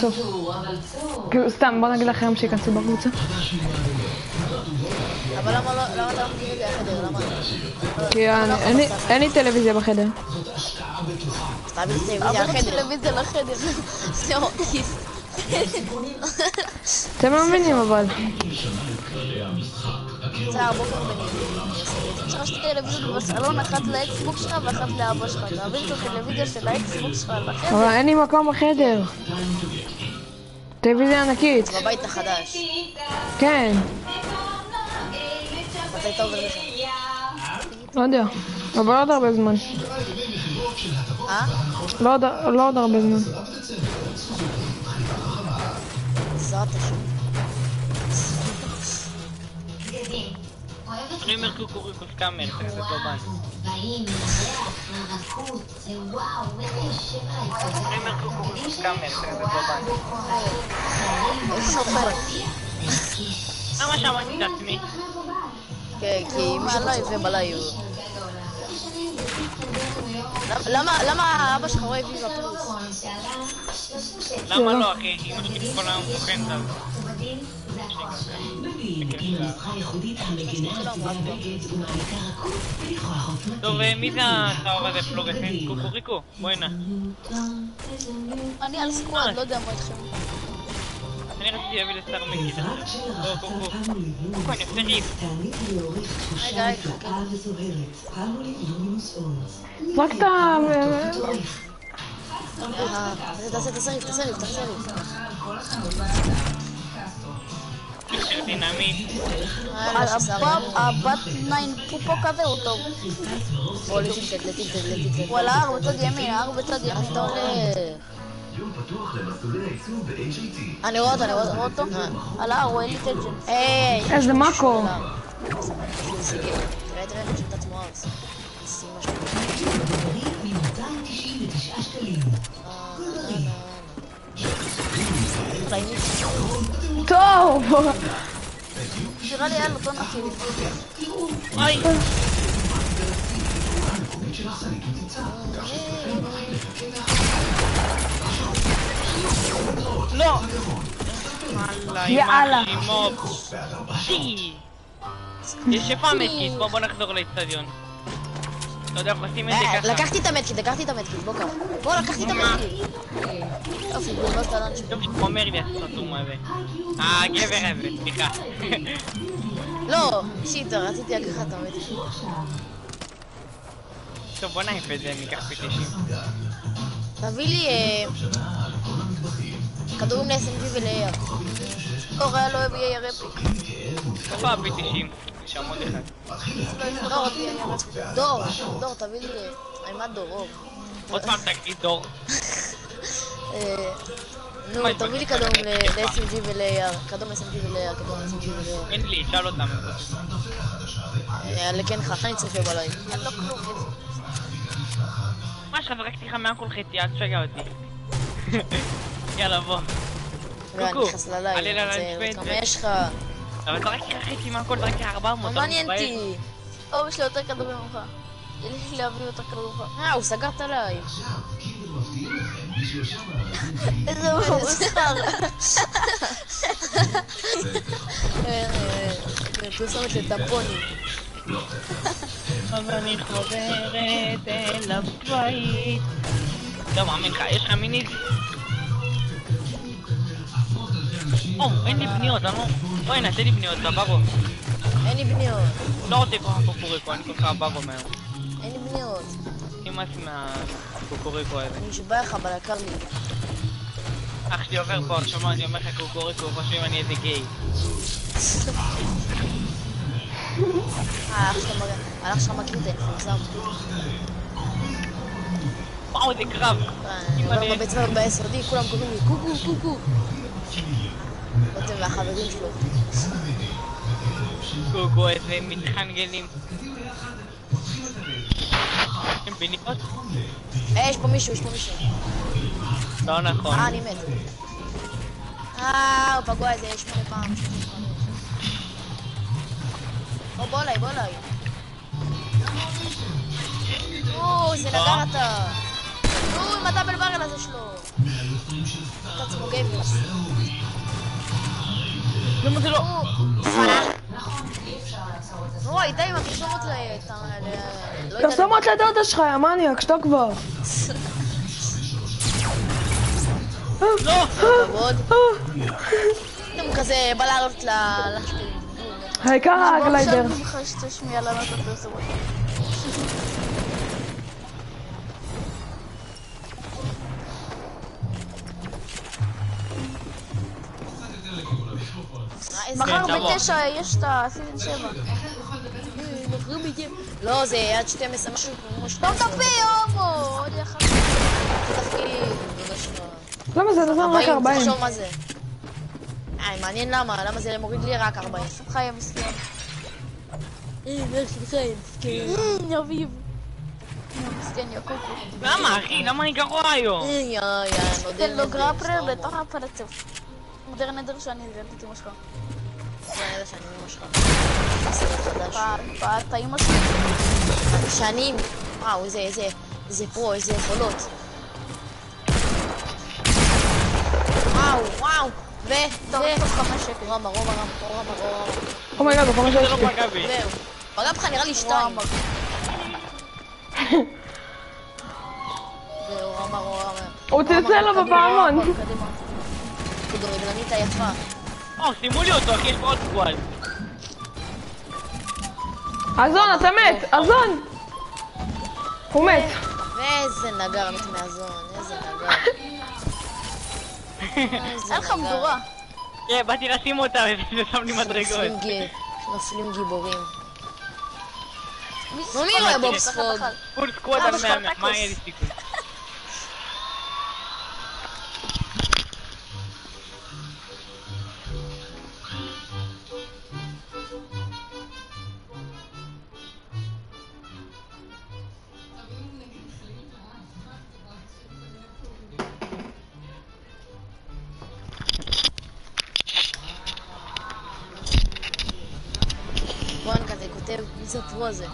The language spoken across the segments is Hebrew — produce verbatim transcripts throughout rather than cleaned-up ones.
בסוף. כאילו, סתם, בוא נגיד לכם שיכנסו בקבוצה. אבל למה לא, למה אתה לא מגיע לי החדר? למה? כי אין לי טלוויזיה בחדר. אז תביא טלוויזיה לחדר. טלוויזיה לחדר. זה אוטיסט. אתם לא מבינים אבל. זה הרבה מבינים. יש לך שתי טלוויזיות בסלון, אחת לאקסבוק שלך ואחת לאבא שלך. תביא את הטלוויזיה של האקסבוק שלך לחדר. אבל אין לי מקום בחדר. טלוויזיה ענקית. בבית החדש. כן. מתי אתה עובר לשם? לא יודע. אבל לא עוד הרבה זמן. אה? לא עוד הרבה זמן. זאת השם. אני אומר קוקוריקו סקאמר, זה בבן. אני אומר קוקוריקו סקאמר, זה בבן. איזה סופרת. למה שמעתי את עצמי? כן, כי מי שבלייב ובלייב. למה אבא שלך רואה ויזה פלוס? למה לא אחי? אמא שלי כל היום בוחנת על זה. טוב, מי זה השאור הזה פלורסנט? קוקוריקו? בואי הנה. אני על סקוואד, לא יודע מה איתכם. אני רציתי להביא לסטאר מקיד אחר. לא, קוקו. קוקו, אני עושה ריף. רגע, רגע. רק אתה... תעשה, תעשה ריף, תעשה ריף, תעשה ריף. מכשיר דינמיט. הבת ניין פופו כזה הוא טוב. בוא לטינטד, לטינטד, לטינטד. הוא על ההר בצד ימין, ההר בצד ימין, אתה הולך. אני רואה אותו, אני רואה אותו. על ההר, הוא אליט אג'נט. היי! איזה מאקו. תראה, תראה, אני חושב את עצמו ארס. טוב! נראה לי היה לו טון נקי. אוי! לא! יאללה! שי! יש שפה מתקיד, בוא נחזור לאצטדיון. לא יודע איך לשים את זה ככה. לקחתי את המתקיד, לקחתי את המתקיד, בוא קח. בוא, לקחתי את המתקיד. יופי, בולבזת על אנשים. טוב שחומר לי הסתום הזה. אה, גבר הזה, סליחה. לא, שיטה, רציתי לקחת את המתקיד. טוב, בוא נעיף את זה, ניקח פי תשעים. תביא לי כדורים ל-אס אם ג'י ול-איי אר. לא, היה לא אוהב איי אר אפיק. איפה ה-פי תשעים? יש המון אחד. דור, דור, דור, תביא לי... אימת דור, עוד פעם תגיד דור. נו, תביא לי כדורים ל-אס אם ג'י ול-איי אר. כדורים ל-אס אם ג'י ול-איי אר, כדורים ל-אס אם ג'י ול-איי אר. אין לי, שאל אותם. לכן לך, אני צריך לבוא עליי. אין לו כלום. מה יש לך, זרקתי לך מהכל חצי, אל תשגע אותי. יאללה, בוא. לא, אני נכנס ללילה, עלה אני רוצה... כמה יש לך? אבל זרקתי לך חצי מהכל, זרקתי ארבע מאות. מה מעניין אותי? אבא שלי יותר כדורים ממך. יהיה לי להביא יותר כדורים ממך. אה, הוא סגרת עליי. איזה מסחר. פרסומת לטמפונים. אז אני חוזרת אל הבית. לא מאמין לך, יש לך מיניז? או, אין לי בניות, אני לא... בואי נעשה לי בניות, בברו. אין לי בניות. לא רוצה כוח קוקוריקו, אני ככה בברו מהם. אין לי בניות. נמאס מהקוקוריקו הזה. אני נשבע לך, אבל יקר לי. אח שלי עובר פה, שומע, אני אומר לך קוקוריקו, חושבים אני איזה גיי. אה, אח שלך מכיר את האינפלציה. וואו, זה קרב. אני עובר בבית ספר ב-אס-או-די, כולם קוראים לי קוקו, קוקו. רותם והחברים שלו. קוקו, איזה מתחנגלים. הם בניות? אה, יש פה מישהו, יש פה מישהו. לא נכון. אה, אני מת. אה, הוא פגוע איזה שמונה פעם. בוא, בוא אליי, בוא אליי. או, זה נגר אתה. נו, עם הדאבל ברל הזה שלו. את עצמו גיימפלס. למה זה לא? וואי, די עם הפרסומות ל... פרסומות לדודה שלך, יא מניאק, שתוק כבר. לא! כבוד. הוא כזה בא לעלות לשפיל. העיקר הגליידר. עכשיו ממך שתשמיע לנו את הפרסומות. מחר בתשע יש את הסיזן שבע. לא, זה עד שתים עשרה משהו כמו שתים עשרה. לא תפי, הומו! עוד יחד. למה זה נותן רק ארבעים? תחשוב מה זה. אה, מעניין למה, למה זה מוריד לי רק ארבעים. חי המסכן. אה, איך שלך המסכן. אה, יביב. מסכן, יא קוקו. למה, אחי? למה אני גרוע היום? אה, יא, יא, נודל. תן לו גרפרר לתוך הפרצוף. מודר נדר שאני זרתי את אמא שלך. זה נדר שאני אמא שלך. סרט חדש. פעת אמא שלי. שנים. וואו, איזה, איזה, איזה פרו, איזה יכולות. וואו, וואו. ו... ו... רמה, רמה, רמה, רמה, רמה. אומייגאד, הוא חמש זה לא שלי. פגע בי. זהו. פגע בך נראה לי שתיים. זהו, רמה, רמה. הוא צלצל לו בפעמון. כדורגלנית היפה. או, שימו לי אותו, אחי, יש פה עוד סקואל. לא, אזון, אתה מת! אזון! הוא מת. ואיזה נגר מת מהזון, איזה נגר. אין לך מדורה. כן, באתי לשים אותה ושם לי מדרגות. נופלים גיבורים. מי רואה בובספוג? פול סקוואד על מאה, מה יהיה לי סיכוי? בואן כזה כותב, מי זה פרו הזה?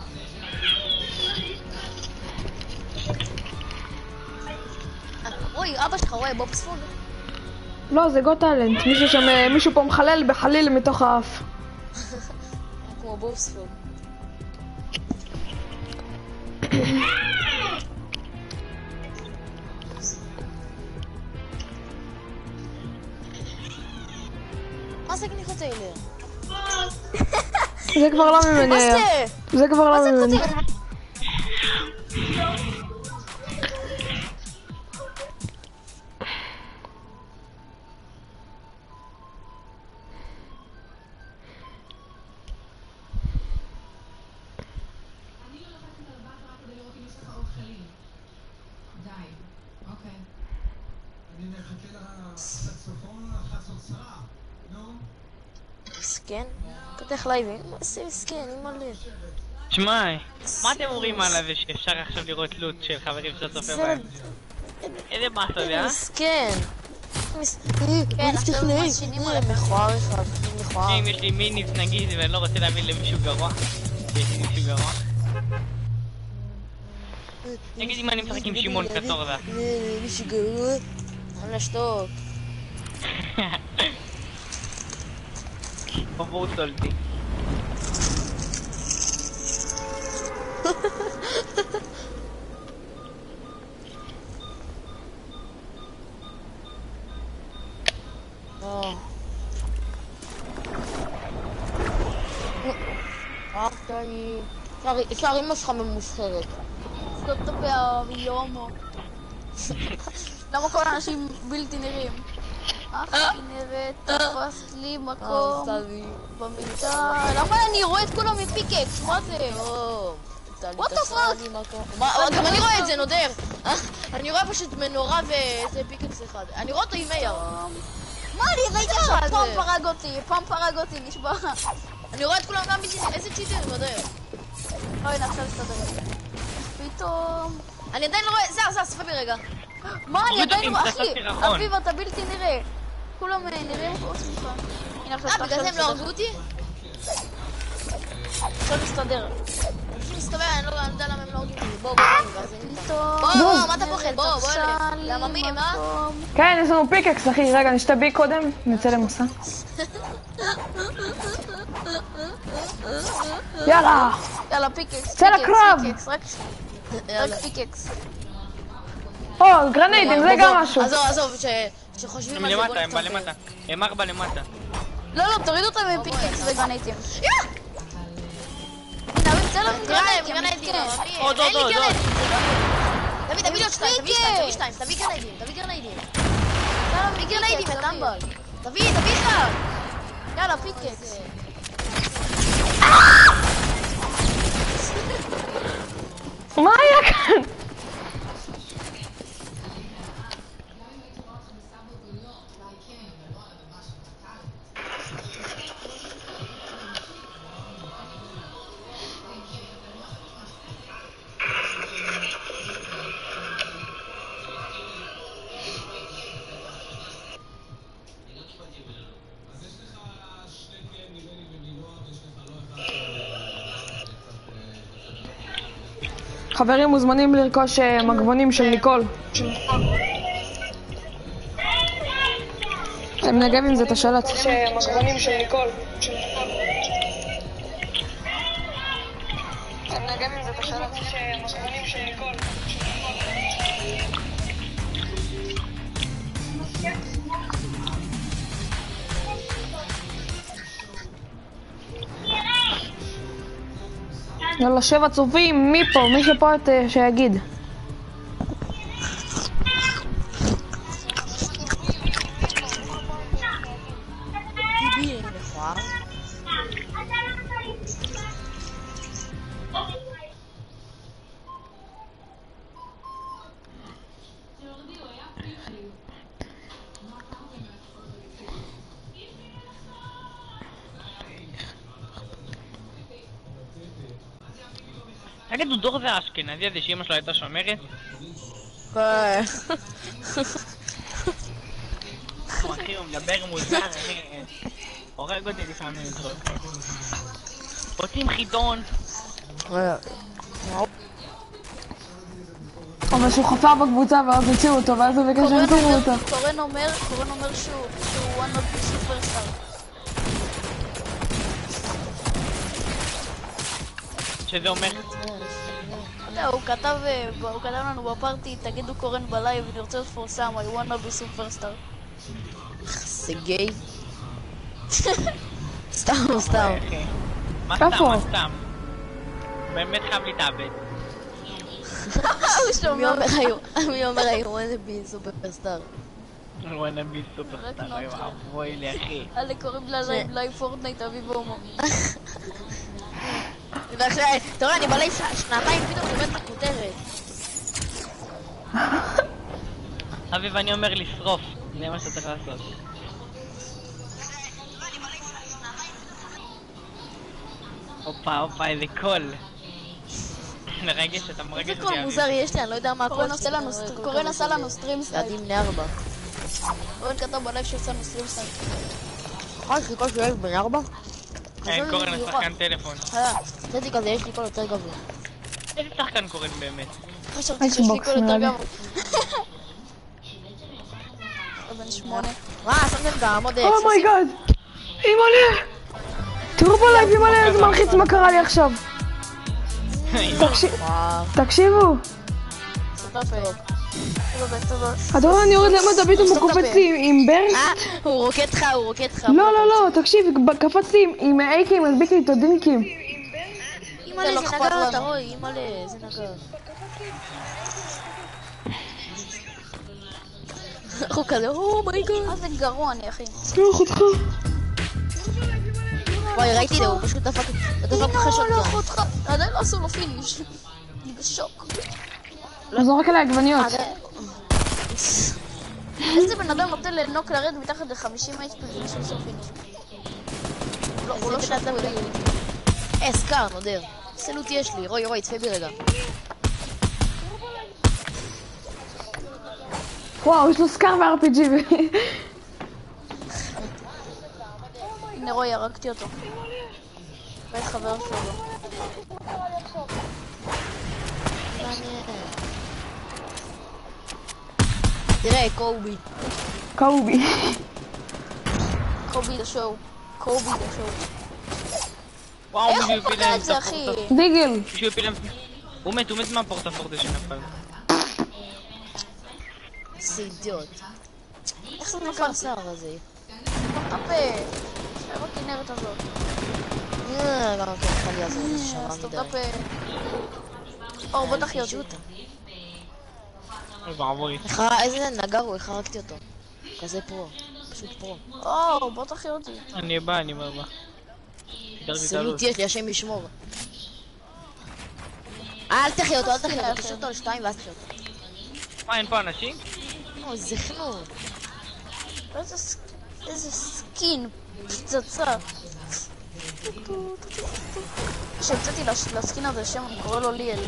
אוי, אבא שלך רואה בובספוג? לא, זה גוט טאלנט. מישהו שם, מישהו פה מחלל בחליל מתוך האף. כמו בובספוג. מה זה כניחות האלה? זה כבר לא ממני. מה זה? זה כבר מה לא זה ממני. כותב? מסכן? פתח לייבים, מה זה מסכן? אני מלא. שמע, מה אתם אומרים עליו שאפשר עכשיו לראות לוט של חברים שאתה צופה בהם? איזה באסה זה, אה? מסכן. כן, עכשיו משינים עליו. מכוער אחד, מכוער. אם יש לי מיניס נגיד ואני לא רוצה להבין למישהו גרוע, יש לי מישהו גרוע. נגיד אם אני משחק עם שמעון קטור זה. מישהו גרוע? אני לשתוק. בואו סולטי. אפשר אמא שלך ממוסחרת. סתום את הפה, יומו. למה כל האנשים בלתי נראים? אך היא נראית, תפסת לי מקום במיטה. למה אני רואה את כולם מפיקקס? מה זה? וואט דה פאק? גם אני רואה את זה, נודר. אני רואה פשוט מנורה ואיזה פיקקס אחד. אני רואה אותו עם אייר. מה אני ראיתי עכשיו? פעם פרג אותי, פעם פרג אותי, נשבע. אני רואה את כולם גם בגלל איזה צ'יטר, נודר. אוי, נעכשיו להסתדר. פתאום... אני עדיין לא רואה... זה, זה, ספר לי רגע. מה, אני עדיין לא... אחי, אביב, אתה בלתי נראה. כולם נראים חוץ ממך. אה, בגלל זה הם לא הרגו אותי? אפשר להסתדר. אני מסתובב, אני לא יודע למה הם לא הורגים אותי. בוא, בוא, בוא, בוא, מה אתה פוחד? בוא, בוא, למה מי, מה? כן, יש לנו פיקקס, אחי. רגע, נשתה בי קודם, נצא למסע. יאללה! יאללה, פיקקס, צא לקרב! רק פיקקס. או, גרניידים, זה גם משהו. עזוב, עזוב, שחושבים על זה, בוא למטה, הם בא נתקרב. למטה. הם ארבע למטה. לא, לא, תורידו אותם עם פיקקס וגרניידים. תראה להם גרניידים. עוד, עוד, עוד, עוד. תביא, תביא עוד שתיים, תביא שתיים, תביא שתיים, תביא גרניידים, תביא גרניידים. תביא גרניידים, יא טמבל. תביא, תביא אחד. יאללה, פיקקס. מה היה כאן? חברים מוזמנים לרכוש מגבונים של ניקול. הם נגב עם זה את השלט. מגבונים של ניקול. הם נגב עם זה את השלט. מגבונים של ניקול. יאללה, שבע צופים, מי פה? מי שפה את שיגיד. תגידו, דור זה האשכנזי הזה שאמא שלו הייתה שומרת? כן. אחי, הוא מדבר מוזר, אחי. הורג אותי לפעמים איתו. רוצים חידון. אבל שהוא חפר בקבוצה ואז הוציאו אותו ואז הוא ביקש שיחזירו אותו. קורן אומר, קורן אומר שהוא one of the superstar. שזה אומר? הוא כתב, הוא כתב לנו בפארטי, תגידו קורן בלייב, אני רוצה לפורסם, I wanna be superstar. זה גיי. סתם, סתם. מה סתם, מה סתם? באמת חייב להתאבד. מי אומר I wanna be superstar? I wanna be superstar, אבוי לי אחי. אלה קוראים ללייב פורטנייט אביב הומו. אתה רואה, אני בלייב שנתיים פתאום חובד בכותרת. אביב, אני אומר לשרוף, זה מה שאתה צריך לעשות. הופה, הופה, איזה קול. מרגש, אתה מרגש אותי. איזה קול מוזר יש לי, אני לא יודע מה קורן עושה לנו, קורן עשה לנו סטרים סטייל. ילדים בני ארבע. קורן כתב בלייב שעושה לנו סטרים סטייל. יכול להיות קול שהוא ילד בני ארבע? אין, קורן השחקן טלפון. חשבתי כזה, יש לי קול יותר גבוה. איזה שחקן קורן באמת? חשבתי שיש לי קול יותר גבוה. בן שמונה. מה, שמתם גם עוד... אומייגאד! אימא'לה! תראו בלייב אימא'לה איזה מלחיץ מה קרה לי עכשיו. תקשיבו. אתה רואה, אני יורד למטה, פתאום הוא קופץ לי עם ברסט. הוא רוקט לך, הוא רוקט לך. לא, לא, לא, תקשיב, קפץ לי עם אייקים, מדביק לי את הדינקים. אימא'לה, זה נגר, אתה רואה, אימא'לה, זה נגר. הוא כזה, אומייגאד. מה זה גרוע אני, אחי? לא, אחותך. וואי, ראיתי את זה, הוא פשוט דפק חשות גם. לא, אחותך, עדיין לא עשו לו פיניש. אני בשוק. לא זורק עליי עגבניות. איזה בן אדם נותן לנוק לרד מתחת ל-חמישים אייץ' פי בשביל לעשות פיניש? הוא לא שנת לב. אה, סקאר, נודר. סלוט יש לי, רוי, רוי, צפה בי רגע. וואו, יש לו סקאר ו-אר פי ג'י. הנה רוי, הרגתי אותו. בית חבר שלו. תראה, קובי. קובי. קובי לשואו. קובי לשואו. וואו, איך מישהו הוא הפיל פחד להם את את זה, אחי? הפורטה. דיגל. מישהו הפיל להם... הוא מת, הוא מת מהפורטה-פורטה שנפל. זה אידיוט. איך זה נפל שער הזה? הפה. שב הכנרת הזאת. אה, גם ככה לי הזאת, זה שרה לא מדי. אור, בוא תחי אותי. אוי ואבוי. איזה נגר הוא, איך הרגתי אותו. כזה פרו. פשוט פרו. אור, בוא תחי אותי. אני בא, אני בא, בא. סביבות יש לי, השם ישמור. אל תחי אותו, אל תחי אותו, תשאיר אותו על שתיים ואז תחי אותו. מה, אין פה אנשים? או, זה חנור. איזה סקין, פצצה. כשהמצאתי לסקין הזה שם, אני קורא לו ליאל.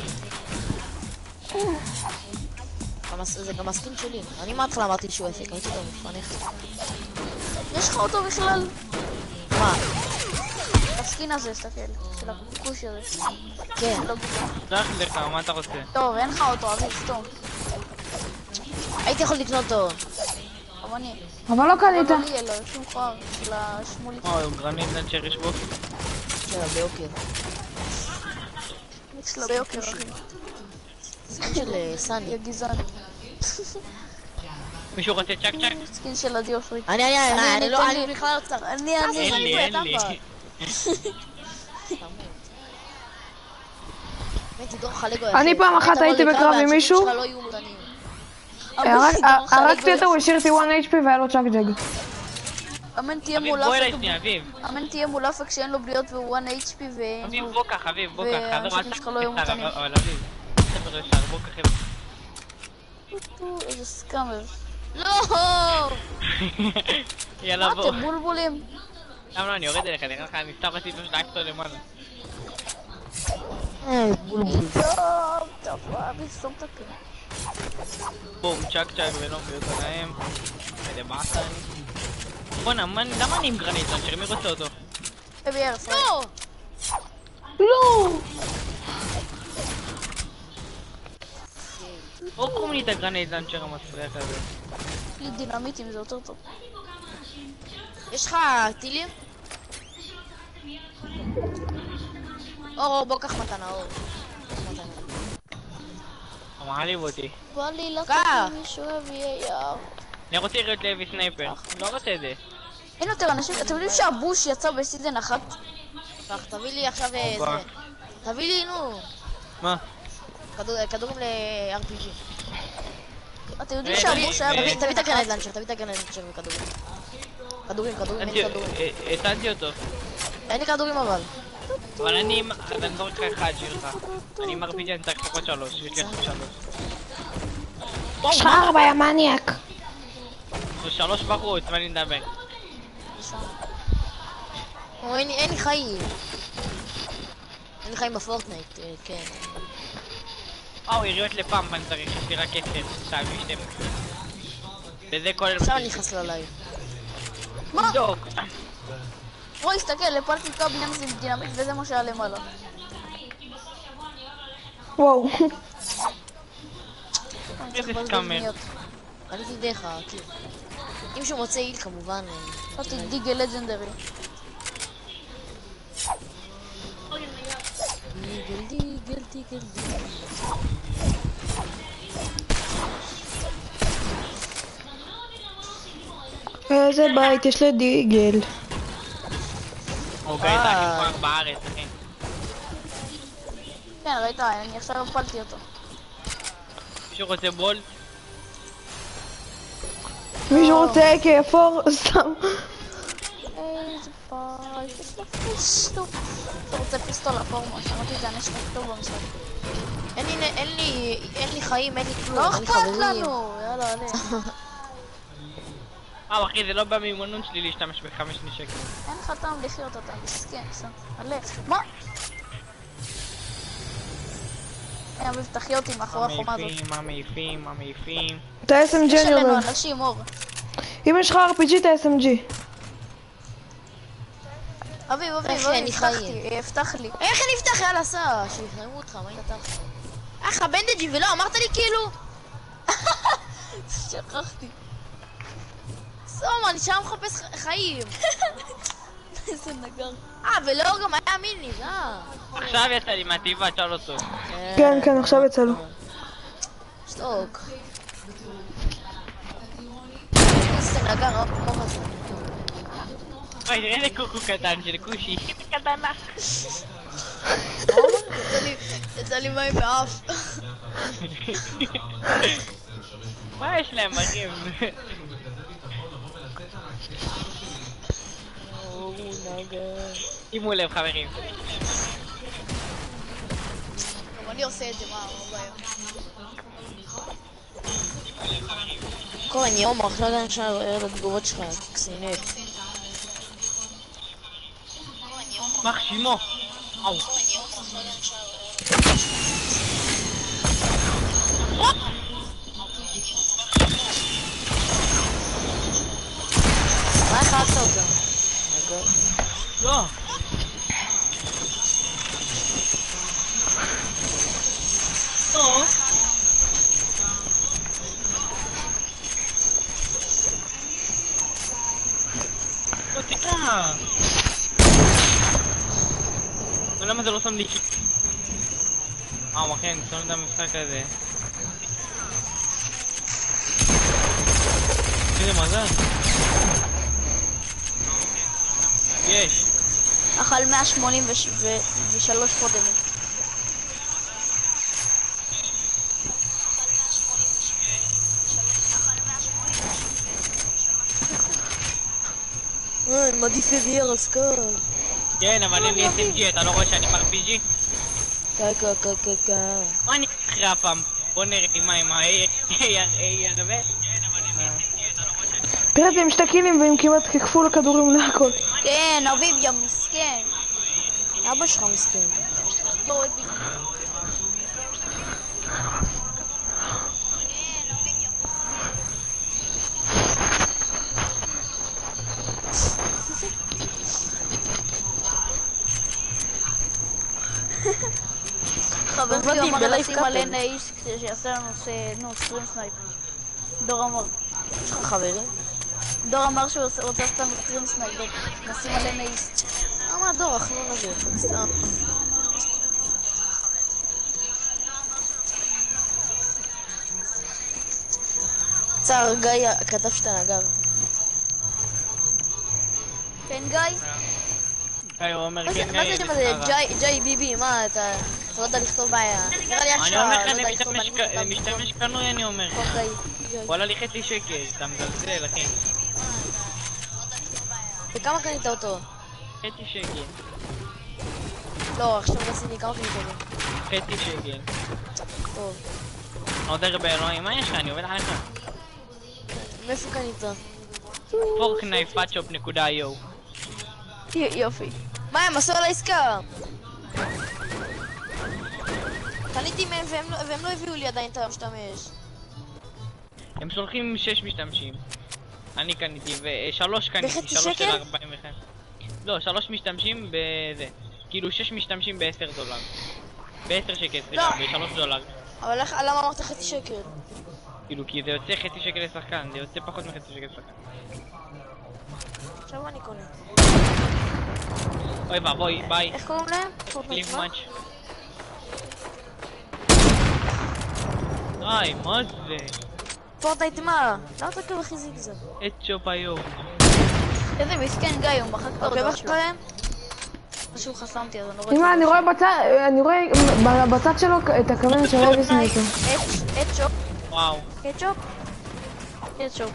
זה גם הסקין שלי. אני מההתחלה אמרתי שהוא אפק, הייתי אותו מפניך. יש לך אותו בכלל? מה? הסקין הזה, סתכל, של הקוקושי הזה. כן. דרך לך, מה אתה רוצה? טוב, אין לך אותו, אביב, סתום. הייתי יכול לקנות אותו. אבל אני... אבל לא קנית. אבל לא ליאל, לא, שום חואר, של השמולית. אוי, הוא גרנית נצ'ר יש בו. שלה ביוקר. יש לה ביוקר, אחי. סקין של סני. יא גזען. מישהו רוצה צ'ק צ'ק? סקין של עדי אופריק. אני, אני, אני, אני לא, אני בכלל לא צריך. אני, אני, אין לי, אין לי. אני פעם אחת הייתי בקרב עם מישהו, הרגתי אותו, הוא השאיר אותי אחת אייץ' פי והיה לו צ'אק ג'ג. אמן תהיה אביב, מול בוא אליי אפק, שנייה, אביב. אמן תהיה מול אפק שאין לו בליות והוא אחת אייץ' פי ואין אביב, לו... בוא ככה, אביב, בוא ככה. והאנשים שלך לא יהיו מותנים. אבל אביב, ספר ישר, בוא ככה. איזה סקאמר. לא! יאללה מה בוא. אתם בולבולים? למה לא, אני יורד אליך, נראה לך, אני סתם רציתי פשוט להקטו למעלה. אה, בולבול. טוב, טוב, אבי, סתום את הפה. בום, צ'ק צ'ק ולא מביא אותו להם. איזה באסה אני. בוא'נה, למה אני עם גרנית לנצ'ר? מי רוצה אותו? אבי ארס, לא! לא! בואו קום לי את הגרנית לנצ'ר המסריח הזה. לי דינמיטים, זה יותר טוב. יש לך טילים? אור, בוא קח מתנה, אור. הוא מעליב אותי. בא לי לקחת מישהו אבי יער. אני רוצה לראות להביא סנייפר. לא רוצה את זה. אין יותר אנשים, אתם יודעים שהבוש יצא בסיזן אחת? כך, תביא לי עכשיו איזה... תביא לי, נו. מה? כדורים ל-אר פי ג'י. אתם יודעים שהבוש היה בסיזן אחת? תביא את הגרנד לנצ'ר, תביא את הגרנד לנצ'ר וכדורים. כדורים, כדורים, אין כדורים. הצלתי אותו. אין לי כדורים אבל. אבל אני... אז אני זורק לך אחד שלך. אני עם אר פי ג'י, אני צריך לפחות שלוש. יש לי עכשיו שלוש. יש לך ארבע, יא מניאק. זה שלוש בחוץ, מה אני מדבר? אין לי חיים. אין לי חיים בפורטנייט, כן. וואו, יריות לפעם אני צריך, יש לי רק עשר, שתיים ושתיים. וזה כולל... עכשיו אני נכנס ללייב. מה? דוק. בואי, הסתכל, לפלתי כל בניין זה דינמיט וזה מה שהיה למעלה. וואו. איזה סקאמר. עליתי דרך הקיר. אם שהוא מוצא איל כמובן. חשבתי דיגל לג'נדרי. דיגל דיגל דיגל דיגל. איזה בית יש לדיגל. הוא גייטה כבר בארץ, אחי. כן, ראית, אני עכשיו הפלתי אותו. מישהו רוצה בול? מישהו רוצה אי קיי פור? סתם. איזה בית, יש לו פיסטול. אתה רוצה פיסטול לפורמה, שמעתי את זה הנשק טוב במשחק. אין לי, אין לי, אין לי חיים, אין לי כלום, לא לא אכפת לנו, יאללה, עלה. אה, אחי, זה לא במימונות שלי להשתמש בחמש נשק. אין לך טעם לחיות אותה, מסכן, עלה. מה? אין אביב, תחיה אותי מאחורי החומה הזאת. מה מעיפים, מה מעיפים. את ה-אס אם ג'י יש אני עלינו אומר. אנשים, אור. אם יש לך אר פי ג'י את ה-אס אם ג'י. אביב, אביב, אחי, אביב, אני פתח חיים. לי, פתח לי. איך אני אפתח? יאללה, סע, שיחרמו אותך, מה אתה? היה לך בנדג'י ולא, אמרת לי כאילו? שכחתי. סומה, אני שם מחפש חיים. איזה נגר. אה, ולא גם היה מיני, אה. עכשיו יצא לי מהטבעה, תשאל אותו. כן, כן, עכשיו יצא לו. שתוק. איזה נגר, לא חשוב. וואי, תראה איזה קוקו קטן של כושי. קטנה. יצא לי מים באף. מה יש להם, אחים? שימו לב, חברים. גם אני עושה את זה, מה, מה בעיה? כל אני יום, עכשיו אני עכשיו רואה את התגובות שלך, קסינט. מח שימו. אау. מה החלטת אותה? לא. לא. לא תקרא. למה זה לא שם לי שיט? אה, מכן, שם את המשחק הזה. איזה מזל. יש. אכל מאה שמונים ושלוש קודמים. אה, מעדיף להביא רסקל. כן, אבל אין לי אס אם ג'י, אתה לא רואה שאני מר פי ג'י? קה קה קה קה קה. מה אני אחרי הפעם? בוא נראה מה עם ה-איי אר ו... פירטי עם שתי קילים ועם כמעט ככפול הכדורים להכל. כן, אביב, יא מסכן. אבא שלך מסכן. לא, את בי. חבר שלי אמר לשים עלי נאיש כדי שיעשה לנו סטרים סנייפ. דור אמר. יש לך חברים? דור אמר שהוא רוצה לעשות לנו סטרים סנייפ. נשים עלי נאיש. למה דור? החלון הזה. סתם. צער גיא כתב שאתה נגר. כן גיא? גיא, הוא אומר מה זה כן, מה גיא, זה זה זה חרא. ג'יי ג'יי ביבי? מה אתה... אתה לא יודע לכתוב בעיה. נראה לי אני עכשיו אומר לא לך, יודע אני לכתוב משתמש באנגלית, כ- משתמש קנוי, אני אומר. במקום גיא. ג'יי. וואלה לי חצי שקל, אתה מזלזל, אחי. וכמה קנית אותו? חצי שקל. לא, עכשיו רציני, כמה קנית אותו? חצי שקל. טוב. עוד הרבה אלוהים, מה יש לך? אני עובד עליך. מאיפה קנית? פורקנייף פאצ'ופ נקודה איי או. יופי. מה, הם עשו על העסקה? קניתי מהם והם לא- והם לא הביאו לי עדיין את המשתמש. הם שולחים שש משתמשים. אני קניתי, ושלוש קניתי, בחצי שלוש של שקל? ארבעים וחמש. לא, שלוש משתמשים בזה. כאילו שש משתמשים בעשר דולר. בעשר שקל, סליחה, לא. בשלוש דולר. אבל איך- למה אמרת חצי שקל? כאילו, כי זה יוצא חצי שקל לשחקן, זה יוצא פחות מחצי שקל לשחקן. עכשיו אני קונה. אוי ואבוי, ביי. איך קוראים להם? פורטנייט, ליב מה? מאץ'. היי, מה זה? פורטנייט מה? למה אתה כאילו הכי זיגזג? את שופ היום. איזה מסכן גיא, הוא מחק את אתה ההודעה עוקב שלו. אחריהם? משהו חסמתי, אז אני לא רואה את אמא, אני רואה בצד, אני רואה ב- בצד שלו את הכוון של אביס ניטו. אצ'ופ, וואו. אצ'ופ, אצ'ופ.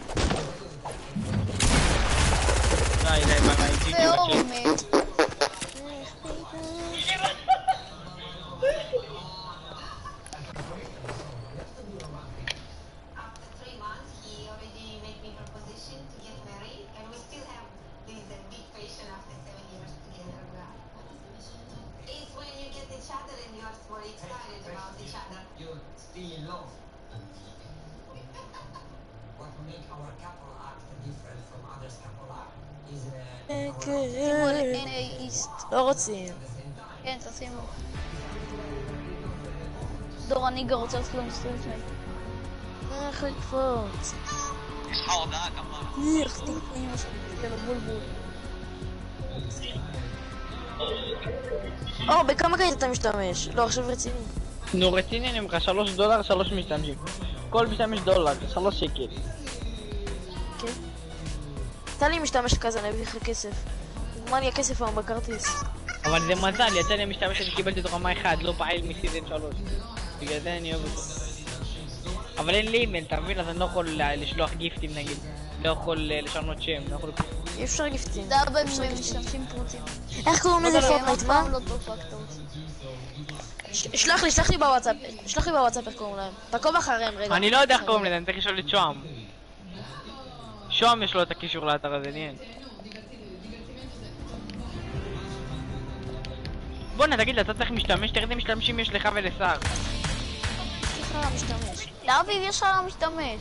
די, די, ביי, ג'י ג'י ואור בצ'אט. מת. הנה איסט. לא רוצים. כן, תשימו. דור, אני גם רוצה לצלום סטריט מייט. איך לקפוץ? יש לך הודעה כמה? איך תקפים של הבולבול. או, בכמה גנית אתה משתמש? לא, עכשיו רציני. נו רציני, אני ממך שלוש דולר, שלוש משתמשים. כל משתמש דולר, שלוש שקל. כן? אתה לי משתמש כזה, אני אביא לך כסף. נגמר לי הכסף היום בכרטיס. אבל זה מזל, יצא לי המשתמש שאני קיבלתי אותו רמה אחד, לא פעיל מסיזן שלוש. בגלל זה אני אוהב אותו. אבל אין לי אימייל, אתה מבין? אז אני לא יכול לשלוח גיפטים נגיד. לא יכול לשנות שם, לא יכול... אי אפשר גיפטים. דאבל במשתמשים פרוצים. איך קוראים לזה פורטנייט, מה? לא טוב פקטורס. שלח לי, שלח לי בוואטסאפ, שלח לי בוואטסאפ איך קוראים להם. תעקוב אחריהם רגע. אני לא יודע איך קוראים לזה, אני צריך לשאול את שוהם. שוהם יש לו את הקישור לאתר הזה, נהן. בוא'נה, תגיד, אתה צריך משתמש, תראה איזה משתמשים יש לך ולשר. סליחה, משתמש. לאביב יש לך משתמש.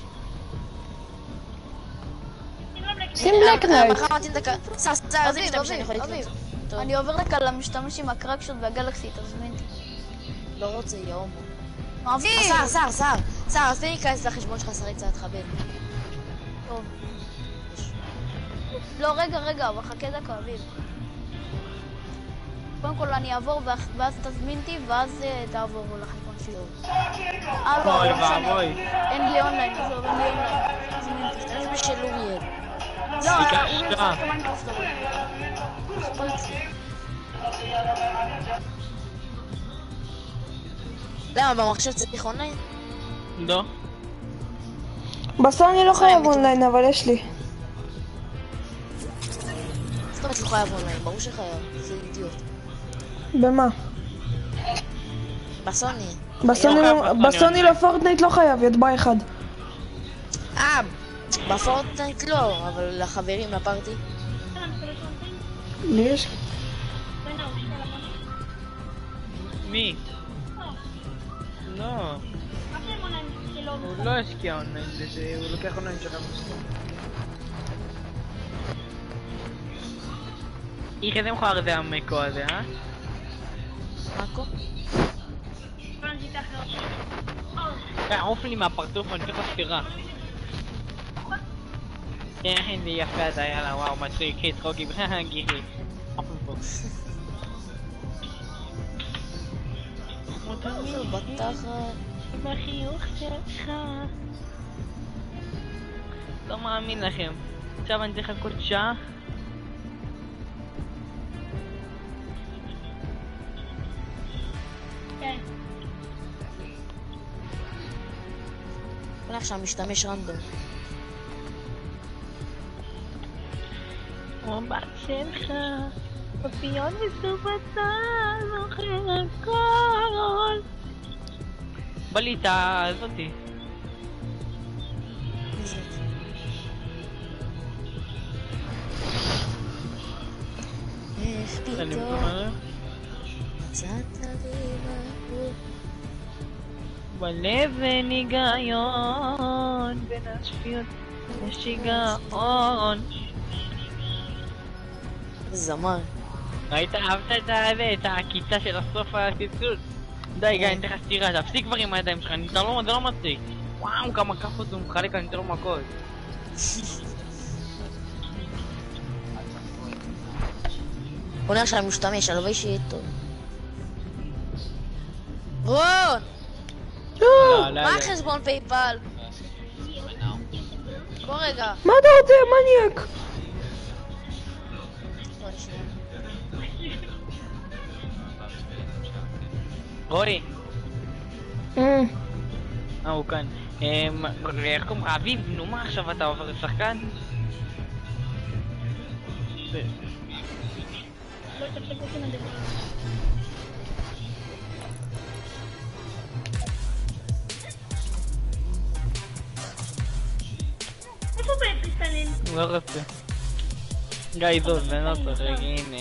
שים בלק נייט. מחר מתאים דקה. סע, סע, איזה משתמש שאני יכול אביב, לקנות. אני עובר לך למשתמש עם הקרקשוט והגלקסי, תזמין אותי. לא רוצה, יום. אביב! שר, שר, שר, שר, אז תן לי להיכנס לחשבון שלך, שרי קצת תכבד. טוב. לא, רגע, רגע, אבל חכה דקה, אביב. קודם כל אני אעבור ואז תזמין אותי ואז תעבור לחשבון שלי. אה לא, אוי לא משנה. ואבוי. אין לי אונליין, עזוב, אין לי אונליין. תזמין אותי. תשתמש בשל אוריאל. לא, תיקח אורי שעה. משחק המיינקראפט אורי. למה, במחשב צריך אונליין? לא. בסוף אני לא חייב אונליין, אבל יש לי. זאת אומרת לא חייב אונליין, ברור שחייב, זה אידיוט. במה? בסוני. בסוני חייב לא- בסוני בסוני לא פורטנייט לא חייב, יטבע אחד. אה, בפורטנייט לא, אבל לחברים, לפארטי. לי יש... מי? לא. הוא לא השקיע אונליין לזה, הוא לוקח אונליין שלך מסכים. איך איזה מכוער זה המקו הזה, אה? מאקו? עוף לי מהפרצוף, אני צריך לספירה. כן, זה יפה, זה יאללה, וואו, מצחיק, קחי צחוקים, גיחי. עוף מפה. בתחת. בחיוך שלך. לא מאמין לכם. עכשיו אני צריך לחכות שעה. כן. הולך שם משתמש רנדום. מבט שלך, פפיון מסובצה, זוכר הכל. בא לי את הזאתי. איך אני פתאום אומר, מצאת לי מבוא. בלב אין היגיון, בין השפיות לשיגעון. זמן. ראית, אהבת את הזה, את הכיתה של הסוף הציטוט? די גיא, אני אתן לך סטירה, תפסיק כבר עם הידיים שלך, אני לא, זה לא מצחיק. וואו, כמה כפות הוא מחלק, אני אתן לו מכות. עונה עכשיו משתמש, הלוואי שיהיה טוב. רון! לא, לא, מה לא. החשבון פייפל? בוא רגע. מה אתה רוצה, מניאק? בוא נשמע. רועי. אה, אה, הוא כאן. אמ, איך קוראים לך? אביב, נו מה עכשיו אתה עובר לשחקן? לא רוצה. גיא זוז, זה לא צריך, הנה.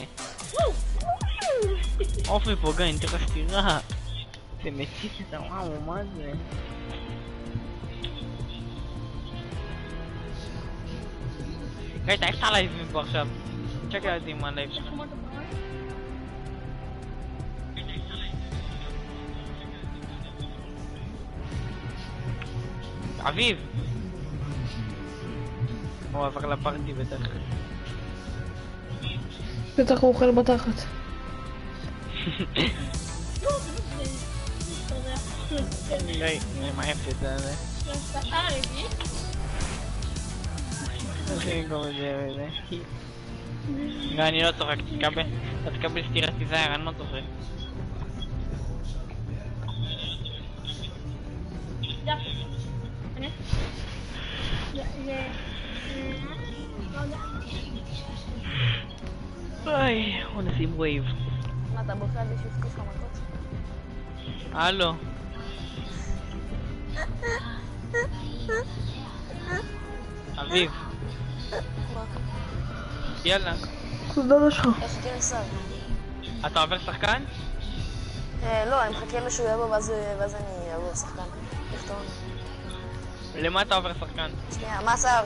עוף מפה גיא, אני צריך סטירה. זה מציץ את הוואו, מה זה? גיא, תעיף את הלייב מפה עכשיו. תשקר אותי עם הלייב שלך. אביב! הוא עבר לפרטי בטח. בטח הוא אוכל בתחת. לא, מה יפה את זה? לא, אני לא צוחק, אתה תקבל סטירת תיזהר, אני לא צוחק. אוי, בוא נשים וייב. מה, אתה בוכה על זה שהפקיש לך מכות? הלו. אביב. מה? יאללה. תודה שלך. איך כן שר? אתה עובר שחקן? לא, אני מחכה לו שהוא יבוא ואז אני אעבור שחקן. תכתוב. למה אתה עובר שחקן? שנייה, מה שר?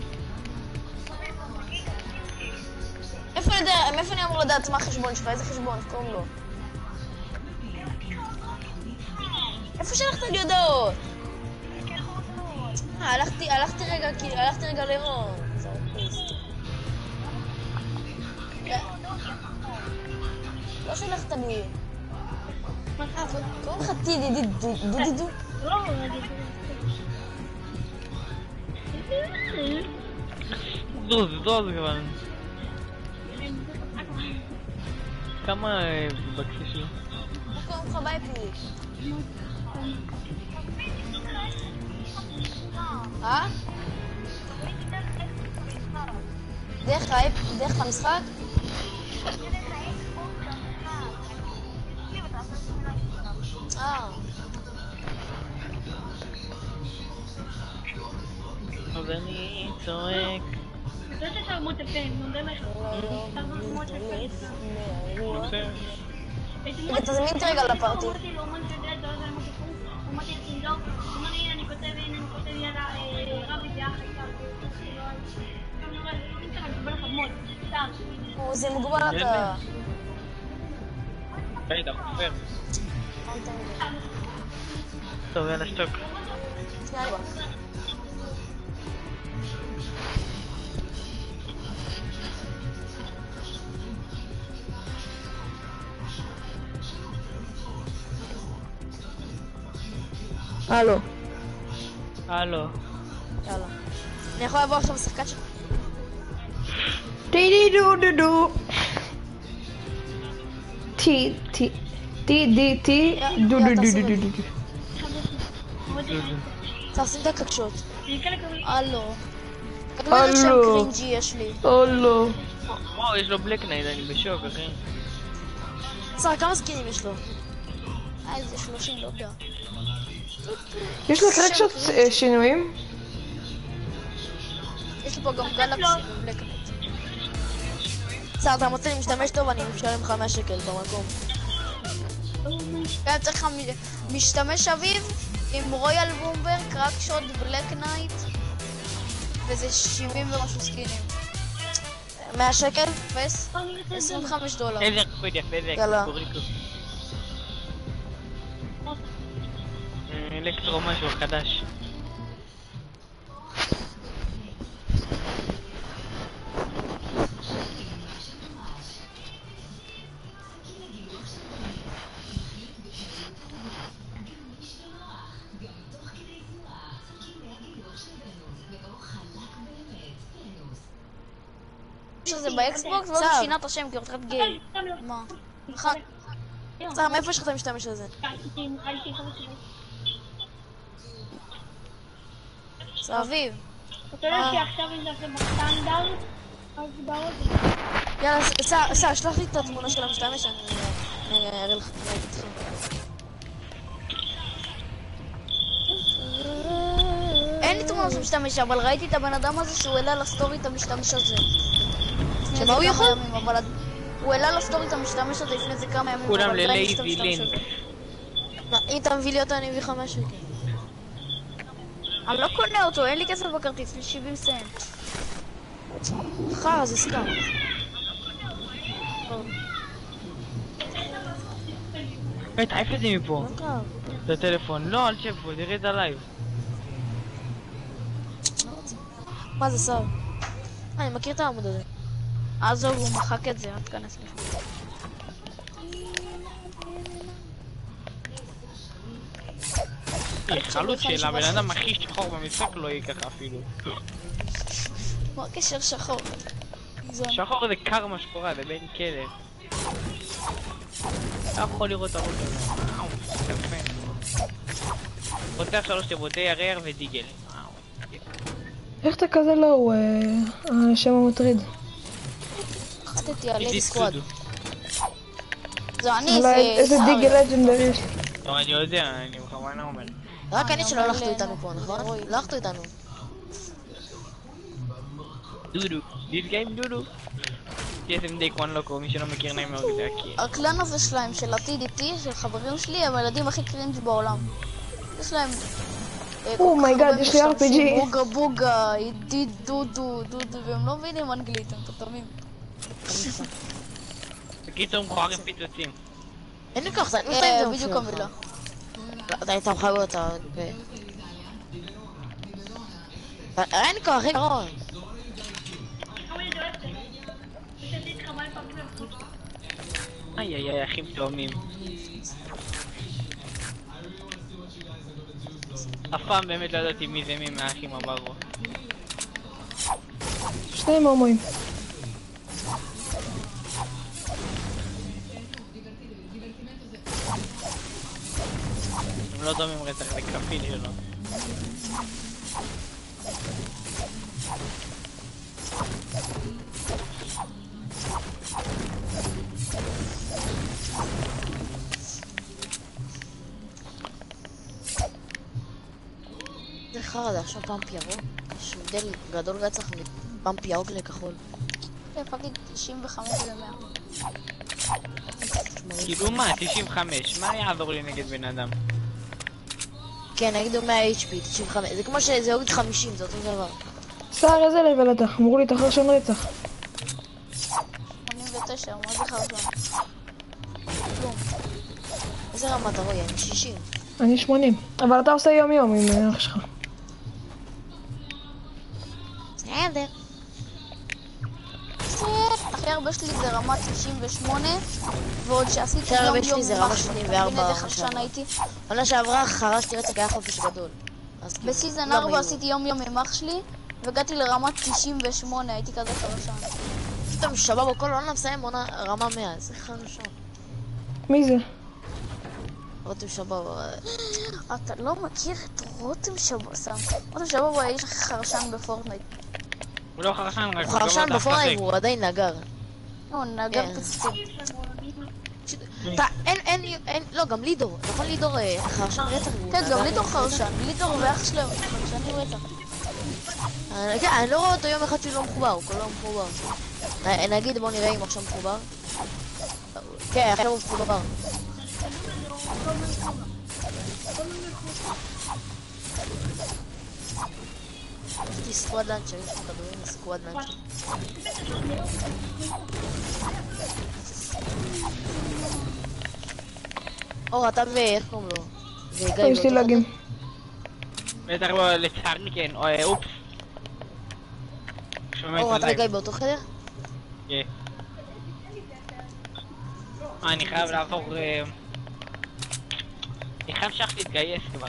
מאיפה אני אמור לדעת מה החשבון שלך? איזה חשבון? איך קוראים לו? איפה שלחת לי הודעות? אה, הלכתי, הלכתי רגע, הלכתי רגע לרון. לא שלחת לי. אה, קוראים לך טידי דודו? זוז, זוז כבר. כמה בקשי שלי? איך קוראים לך באפיק? אה? דרך האפ, דרך המשחק? אה. אז אני צועק. תזמין אותי רגע לפארטי. זה מוגבל אתה. רגע, חופר. טוב, יאללה שתוק. שנייה אני בא. הלו. הלו. יאללה. אני יכול לבוא עכשיו לשחקן שלך? טי די דו דו דו. טי טי טי די טי דו דו דו דו דו דו. תשים את הקקשות. הלו. הלו. הלו. שם קרינג'י יש לי. הלו. וואו, יש לו בלק נייד, אני בשוק, אחי. שר, כמה סקינים יש לו? אה, איזה שלושים, לא יודע. יש לקרקשות שינויים? יש לי פה גם גלקסי ובלקנט. שר, אתה מוצא לי משתמש טוב, אני משלם לך מאה שקל במקום. היה צריך לך משתמש אביב עם רויאל בומבר, קרקשוט, בלק נייט וזה שבעים ומשהו סקינים. מאה שקל? פס? עשרים וחמישה דולר. איזה ריקוד יפה, איזה יאללה. ריקוד. אלקטרו משהו חדש. שזה באקסבוקס ואז הוא שינה את השם כי הולכת גיי. מה? נכון. צר, מאיפה יש לך את המשתמש הזה? צר, אביב. אתה יודע שעכשיו זה בסטנדרט? אז בעוד יאללה, צר, צר, שלח לי את התמונה של המשתמש, אני אראה לך את אין לי תמונה של משתמש, אבל ראיתי את הבן אדם הזה שהוא העלה לסטורי את המשתמש הזה. שמה הוא יכול? הוא העלה לסטורי את המשתמש הזה לפני זה כמה ימים. כולם ללייזי לינק. אם אתה מביא לי אותו אני אביא חמש שקל. אני לא קונה אותו, אין לי כסף בכרטיס, לי שבעים סנט. חרא, זה סקאם. היי, תעיף את זה מפה. מה קרה? את הטלפון. לא, אל תשב פה, תראה את הלייב. מה זה סב? אני מכיר את העמוד הזה. עזוב, הוא מחק את זה, אל תכנס לפני. חלוץ של הבן אדם הכי שחור במשחק לא יהיה ככה אפילו. מה הקשר שחור? שחור זה קרמה שחורה, זה בן כלב. אתה יכול לראות הראש הזה. וואו, יפה. פותח שלוש תיבותי ירר ודיגל. איך אתה כזה לא, הוא השם המטריד. חטאתי על לידי סקוואד. זו אני, זה... איזה דיגל לג'נדרי יש לי. לא, אני יודע, אני בכוונה אומר. רק אני שלא הלכתו איתנו פה, נכון? לא הלכתו איתנו. דודו, this game דודו. יש עם די קוואן לוקו, מי שלא מכיר נעים מאוד להכיר. הקלן הזה שלהם, של עתיד איתי, של חברים שלי, הם הילדים הכי קרינג' בעולם. יש להם... אומייגאד, יש לי אר פי ג'י. בוגה בוגה, עידית דודו, דודו, והם לא מבינים אנגלית, הם תותמים. בקיצור מכוערים פיצוצים. אין לי כוח, זה לא אה, בדיוק המילה. אתה היית מחבר אותה. אין לי כוח, אין לי איי איי איי, אחים תאומים. אף פעם באמת לא ידעתי מי זה מי מהאחים הברו. שניהם הומואים. הם לא דומים רצח לקפיל שלו. זה חרא, זה עכשיו פאמפ ירוק. יש הבדל גדול רצח מפאמפ ירוק לכחול. זה פאקינג תשעים וחמש ו-מאה. כאילו מה? תשעים וחמש? מה יעזור לי נגד בן אדם? כן, נגדו מאה אייץ' פי, תשעים וחמש. זה כמו שזה הוריד חמישים, זה אותו דבר. סער, איזה לבל אתה? אמרו לי תחר שם רצח. שמונים ותשע, מה זה חרשון? כלום. איזה רמה אתה רואה? אני שישים. אני שמונים. אבל אתה עושה יום יום עם אח שלך. בסדר. הכי הרבה שלי זה רמה תשעים ושמונה, ועוד שעשיתי הכי הרבה יום שלי יום זה עם רמה אח שלי. שמונים אתה מבין וארבע איזה חרשן שעברה. הייתי? עונה שעברה חרשתי רצח, היה חופש גדול. אז כאילו, בסיזן לא ארבע מהיר. עשיתי יום יום עם אח שלי, והגעתי לרמה תשעים ושמונה, הייתי כזה חרשן. פתאום שבבה כל עונה מסיים עונה רמה מאה, איזה חרשן. מי זה? רותם שבבה. אתה לא מכיר את רותם שבבה, סתם. רותם שבבה הוא האיש הכי חרשן בפורטנייט. הוא לא חרשן, רק הוא חרשן בפורטנייט והוא עדיין נגר. הוא נגר כן. פצצים. אתה, אין, אין, אין, לא, גם לידור, נכון לידור אה, חרשן רצח והוא כן, נגר. גם לידור חרשן. לידור ואח שלו חרשנים רצח. אה, כן, אני לא רואה אותו יום אחד שהוא לא מחובר, הוא כולו מחובר. נ- נגיד בוא נראה אם עכשיו מחובר. כן, עכשיו הוא מחובר. יש לי סקוואד לאנצ'ר, יש לי כדורים לסקוואד לאנצ'ר. אור, אתה ואיך קוראים לו? וגיא יש לי באותו לגים. בטח לא, לצערי כן, או אופס. שומע אור, את אתה הלייב. וגיא באותו חדר? כן. אה, אני חייב לעבור... אה, אני חייב שח להתגייס כבר.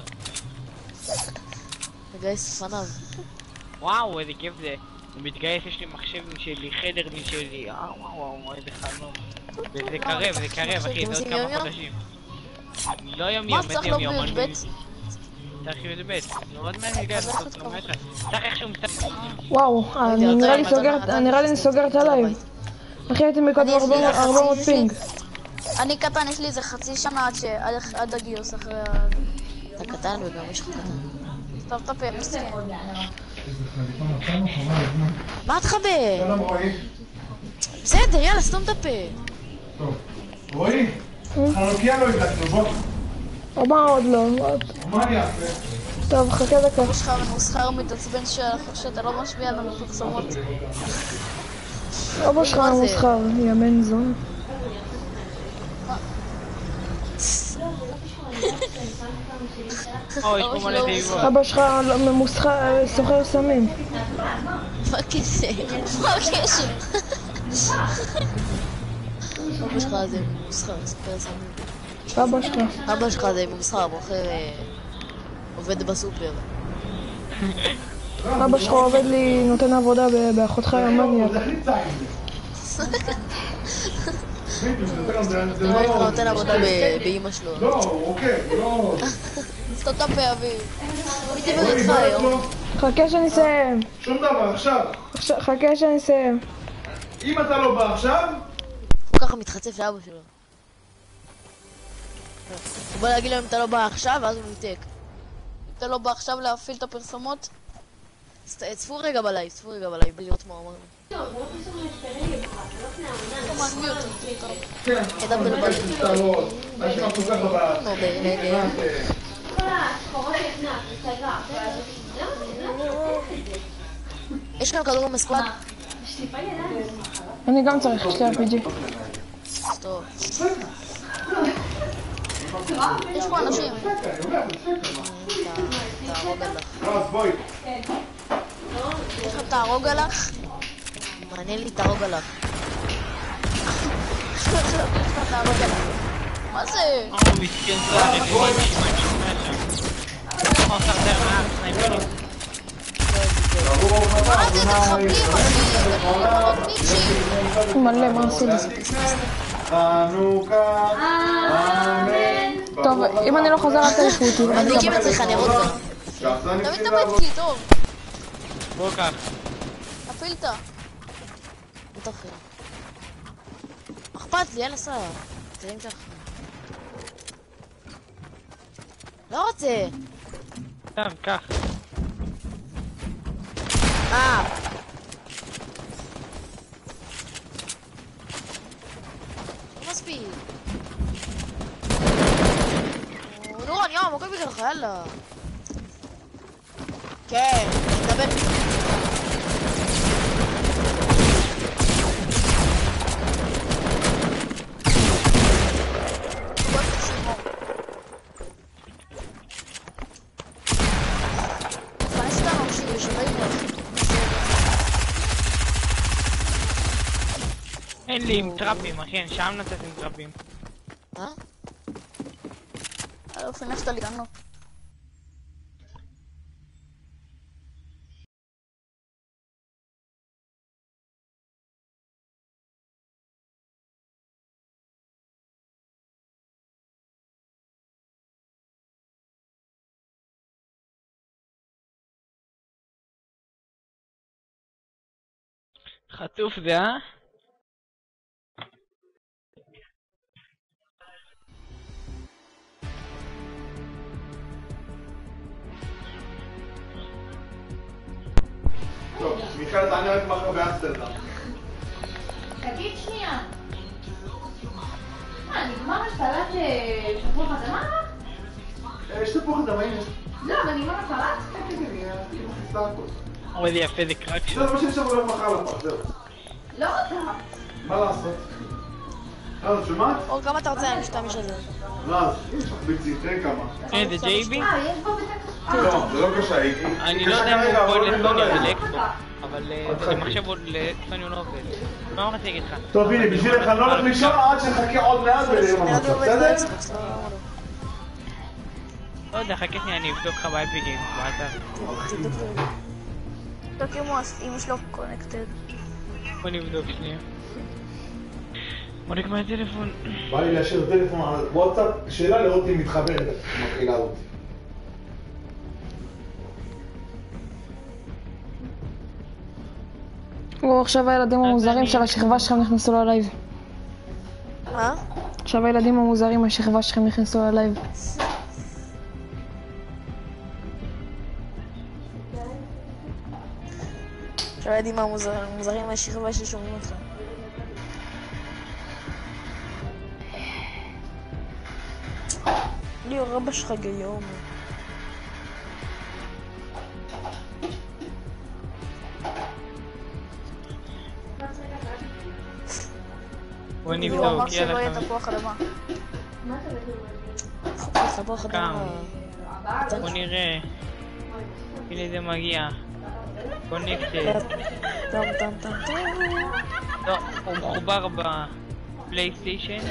לגייס לפניו. וואו, איזה כיף זה. הוא מתגייס, יש לי מחשב משלי, חדר משלי. אה, וואו, וואו, וואו, איזה חלום. וזה קרב, זה קרב, אחי, זה עוד אתם עושים כמה יום-יום? חודשים. אני לא יום מה יום, צריך איזה יום לא יום, בי"ב? אני... צריך י"ב. נו, עוד מעט מתגייס לעשות קילומטר. צריך איכשהו מסתכל. וואו, אני נראה לי סוגרת, נראה לי אני סוגר את הלייב. אחי, הייתי מקודם אני, יש לי ארבע מאות חצי- פינג. אני קטן, יש לי איזה חצי שנה עד ש- עד- עד הגיוס אחרי ה... אתה קטן וגם יש לך קטן. טוב, טפל, מסתכל. מה את חבר? בסדר, יאללה, סתום את הפה. רועי, חנוכיה לא הגענו, בוא. ארבע עוד לא. מה אני אעשה? טוב, חכה דקה. יש לך מוסחר מתעצבן ש- שאתה לא משמיע במפרסמות. אבא שלך מה זה? מוסחר, יאמן זון. או, יש פה מלא תיבות. אבא שלך ממוסחר, סוחר סמים. מה הקשר? מה הקשר? אבא שלך זה מוסחר, סוחר סמים. אבא שלך. אבא שלך זה מוסחר, מוכר... עובד בסופר. אבא שלך עובד לי, נותן עבודה באחותך המניאק. הוא נותן עבודה באמא שלו. לא, אוקיי, לא... סטוטאפ באוויר. מי דיבר איתך היום? חכה שאני אסיים. שום דבר, עכשיו. חכה שאני אסיים. אם אתה לא בא עכשיו... הוא ככה מתחצף לאבא שלו. הוא בא להגיד לו אם אתה לא בא עכשיו, ואז הוא ניתק. אם אתה לא בא עכשיו להפעיל את הפרסומות? צפו רגע בלייב, צפו רגע בלייב, בלי לראות מה הוא אמר. הוא מזמיא אותי. כן, כתב בלבד. יש לך כל כך בבית. נו, ברגע. יש כאן כדור מסקואט? אני גם צריך, יש לי אר פי ג'י. טוב. יש פה אנשים. תהרוג עליך. אז בואי. יש לך תהרוג עליך? מעניין לי תהרוג עליך. יש לך תהרוג עליך. מה זה? או, מסכן זה הרפואה נשמע נשמע שם. או, סרטר מעל, סנייפרים. מה זה? תחבלים אחי! פיצ'י! מלא, מה עשו לי? חנוכה, אמן. טוב, אם אני לא חוזר אל תעיפו אותי. מדליקים את זה חנרות גם. תמיד תמיד כלי טוב. בוא קח. הפילת. מתאחר. אכפת לי, יאללה סע. תראים שלך. לא רוצה. טוב, קח. אה. לא מספיק. נו, אני יום, הכל בגללך, יאללה. כן, נדבר. אין לי עם טראפים, אחי, אני שם נתת עם טראפים. אה? לא פינכת לי גנות. חצוף זה, אה? טוב, מיכאל תענה רק מחר באמסטרדם. תגיד שנייה. מה, נגמר השתלת שבוע חזמה? יש תפוח אדמה, הנה. לא, אבל נגמר השתלת? כן, כן, היא מכניסה הכל. אבל זה יפה, זה קרק זה שלו. מה שנשאר לו מחר לפח, זהו. לא רוצה. מה לעשות? רז, שומעת? אור, כמה אתה רוצה להשתמש על זה? רז, יש לך ביצית, תראה כמה. אה, זה ג'ייבי? אה, יש בו בטח... לא, זה לא קשה, היא אני לא יודע אם הוא פועל לסוניה או לאקסבוקס, אבל למחשב לסוניה הוא לא עובד. מה הוא רוצה להגיד לך? טוב, הנה, בשבילך אני לא הולך לישון עד שנחכה עוד מעט ונראה מה מצב, בסדר? לא יודע, חכה שנייה, אני אבדוק לך באפי גיימס, באתר. תבדוק אם אמא שלו קונקטד. בוא נבדוק שנייה. בוא נקמע הטלפון. בא לי להשאיר טלפון על וואטסאפ, שאלה לראות אם מתחברת, מתחילה אותי. או, עכשיו הילדים המוזרים של השכבה שלכם נכנסו ללייב. מה? עכשיו הילדים המוזרים מהשכבה שלכם נכנסו ללייב. עכשיו יודעים מה מוזרים מהשכבה ששומעים אותך. ליאור, רבא שלך גיום. בוא הוא אמר נבדוק, שלא יאללה יהיה חמש. תפוח אדמה. מה אתה בטוח? תחבור חדר. בוא נראה. הנה זה מגיע. קונקטד. טם טם טם טם. לא, הוא מחובר בפלייסטיישן.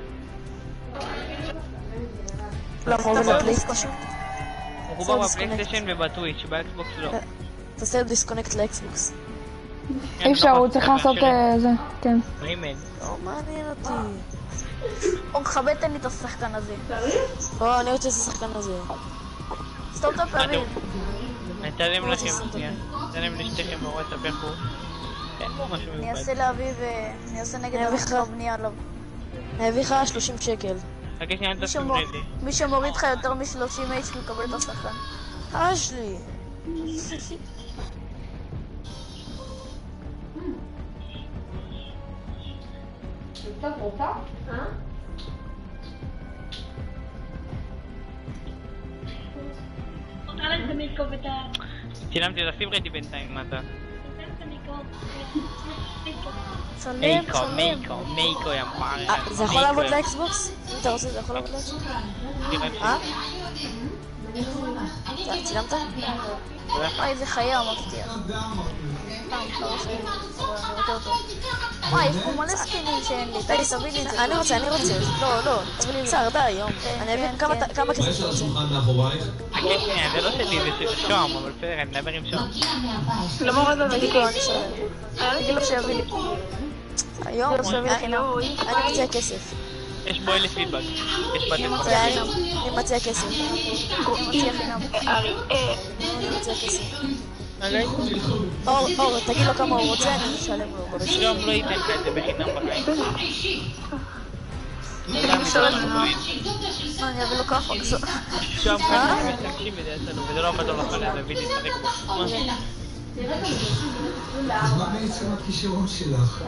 למה הוא עובד לפלייסטיישן? הוא מחובר בפלייסטיישן ובטוויץ', באקסבוקס לא. תעשה דיסקונקט לאקסבוקס. אי אפשר, הוא צריך לעשות זה, כן. רימד. לא מעניין אותי. הוא מכבד, תן לי את השחקן הזה. בוא, אני רוצה את השחקן הזה. סתום את הפעמים. נתעלם לכם שנייה. נתעלם לשתיכם בוואטסאפ איך הוא. אין בו משהו אני מיוחד. אעשה לאביב, אני אעשה נגד המחקר בנייה עליו. אני אביא לך שלושים שקל. חכה שנייה, מי תשים שמור- רדי. מי שמוריד לך יותר מ-שלושים אייץ' מקבל את השחקן. אש לי. נותרה לך את המיקרו ואת ה... צילמתי, תשים רדי בינתיים, מה אתה? נותרה לך את המיקרו. צלם, מייקו, צלם. מייקו, מייקו יא פאר. אה, זה יכול לעבוד לאקסבוקס? אם אתה רוצה, זה יכול לעבוד לאקסבוקס? אה? צ- צילמת? וואי, זה חיה מפתיע. סתם, אתה רוצה, אני רוצה אותו. וואי, יש פה מלא סקינים שאין לי. די, תביא לי את זה. אני רוצה, אני רוצה. לא, לא. קצר, די, יום. אני אביא כמה ת- כמה כסף אתה רוצה. חכה שנייה, זה לא שלי, זה של שוהם, אבל בסדר, אני מדבר עם שוהם. לא מורד לו, תגיד לו, אני אשלם. תגיד לו שיביא לי. היום, לא שווה אני לחינם. אני מציע כסף. יש בו אלף פידבק. יש בטן כל זה אני אני מציע כסף. הוא מציע חינם. אני מציע כסף. אוקיי? אור, אור, תגיד לו כמה הוא רוצה, אני אשלם לו ברשת. שוהם לא ייתן לך את זה בחינם בחיים. מה, אני אביא לו ככה, כזו. שוהם ככה משתמשים בזה אצלנו, וזה לא עבד לו לחלל, להביא להתחלק בו. מה? אז מה בעצם הכישרון שלך?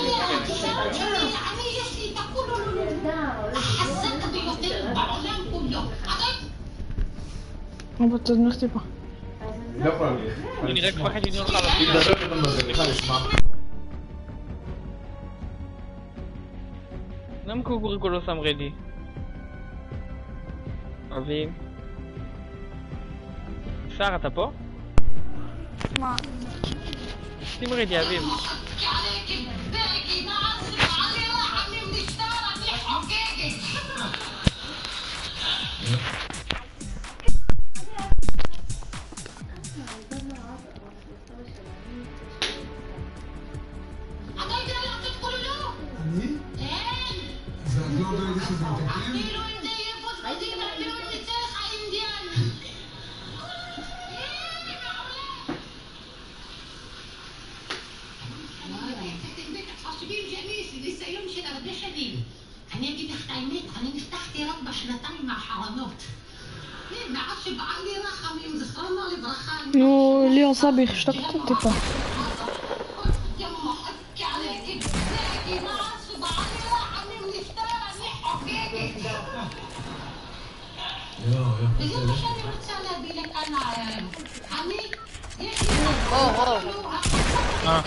אבל תזנוח טיפה. אני לא יכול להמליך. אני רק מפחד שתנו לך על אני מדבר איתם בזה, בכלל אשמח. למה קוקוריקו לא שם רדי? אביב? שר, אתה פה? מה? שים רדי, אביב. אני? ואת לא דואגת שזה מתקן? אני אגיד לך את האמת, אני נפתחתי רק בשנתיים האחרונות. מאז שבעל לי רחמים, זכרונו לברכה, נו, ליאור סביח, שתק אותם טיפה. וזה מה שאני רוצה להביא לכאן הערב. אני, יש לי... אור, אור. אה.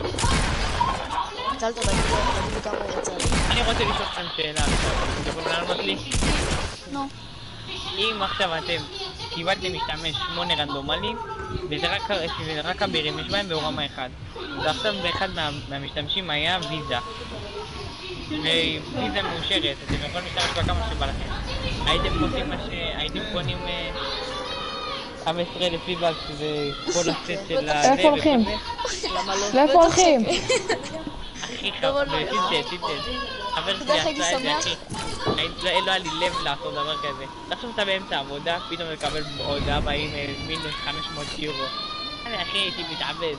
צלת תגיד לי כמה הוא רוצה. אני רוצה לשאול אתכם שאלה עכשיו, אתם יכולים לענות לי? נו. אם עכשיו אתם קיבלתם משתמש שמונה רנדומלים וזה רק, שזה רק אבירים, יש בהם ברמה אחד ועכשיו באחד מה, מהמשתמשים היה ויזה וויזה מאושרת, אתם יכולים להשתמש בה כמה שבא לכם. הייתם עושים מה שהייתם קונים חמש עשרה אלף פידבק וכל הסט של הזה. איפה הולכים? לאיפה הולכים? אחי חבר, ציטט, ציטט. חבר שלי עשה את זה, אחי. לא היה לי לב לעשות דבר כזה. תחשוב שאתה באמצע העבודה, פתאום לקבל הודעה באים מינוס חמש מאות יורו. אני אחי הייתי מתעבד.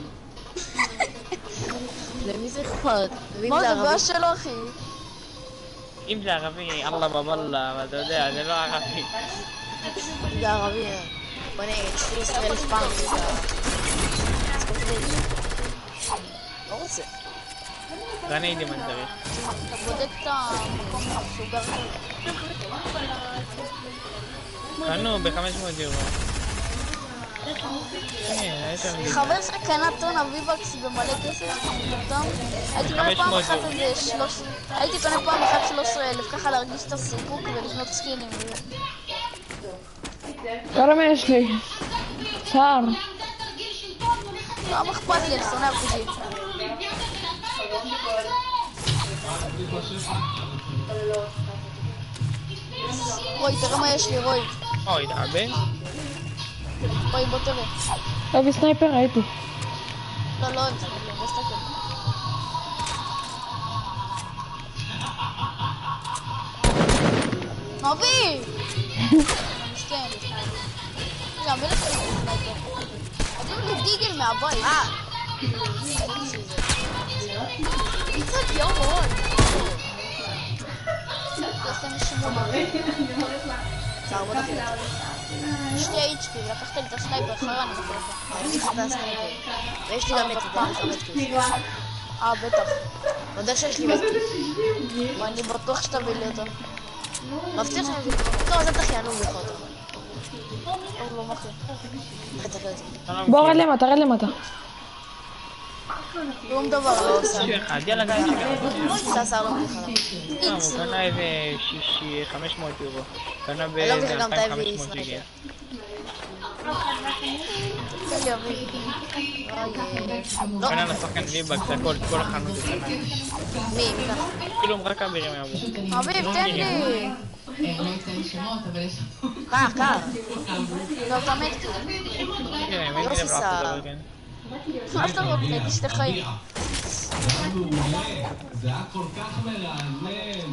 למי זה אכפת? מה זה בעיה שלו, אחי? אם זה ערבי, אללה בבאללה, אבל אתה יודע, זה לא ערבי. זה ערבי. בוא נגיד, שתי עשרה אלף פעם. לא רוצה. ואני הייתי מה צריך. אתה בודק את המקום שהוא גר בו. קנו ב-חמש מאות יורו. חבר שלי קנה טון אביבקס במלא כסף, מטומטם. הייתי קונה פעם אחת איזה שלוש... הייתי קונה פעם אחת שלוש עשרה אלף, ככה להרגיש את הסיפוק ולקנות סקינים. כמה יש לי? צער. לא אכפת לי, אני שונא ארפג'י. רוי, תראה מה יש לי, רוי. אוי, תעבן. רוי, בוא תראה. אבי סנייפר, ראיתי. לא, לא, אני סניפר, בוא סתכל. אבי! מסכן. רגע, המלך שלי זה סנייפר. עדיין לי דיגל מהבית. אה! קצת יום מאוד. תעשה משמור בבית. צער, בוא תחליט. שתי אייץ' פי, ולקחת לי את הסנייפר אחרה, אני זוכר לך. אני צריך את הסנייפר. ויש לי גם את זה, אה, בטח. יודע שיש לי בטח. ואני בטוח שתביא לי אותו. מבטיח שאני מביא. לא, זה תחי, אני לא מביא לך אותו. לא, לא, מחי. אחי, תחי את זה. בוא, רד למטה, רד למטה. שום דבר לא עושה. יאללה, גם שגם. סער לא מביא לך. לא, הוא קנה איזה חמש מאות יורו. קנה אני לא באיזה מביא גם את אלפיים האבי וחמש מאות שקל. תן לי אבי. קנה לשחקן ויבקס, הכל, כל החנות זה קנה. מי? מי ככה? כלום, רק אבירים יעבו. אביב, תן לי. לא אציין שמות, אבל יש... קח, קח. לא, תעמד כאילו. כן, מי יוסי גדל סער. לאף כן. מה שאתה רוצה? הייתי שתי חיים. זה היה כל כך מרענן.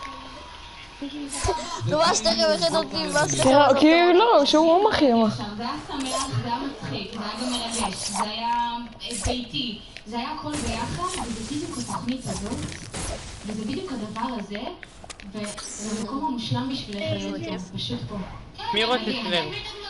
נו, מה שתי חיים אחד אותי, מה שתי חיים אותי? כי לא, שהוא מחיר. עכשיו, זה היה שמח, זה היה מצחיק, זה היה גם מרגש, זה היה ביתי, זה היה הכל ביחד, וזה בדיוק התוכנית הזאת, וזה בדיוק הדבר הזה, וזה המקום המושלם בשבילך להיות פה, פשוט פה. מי רוצה סלר?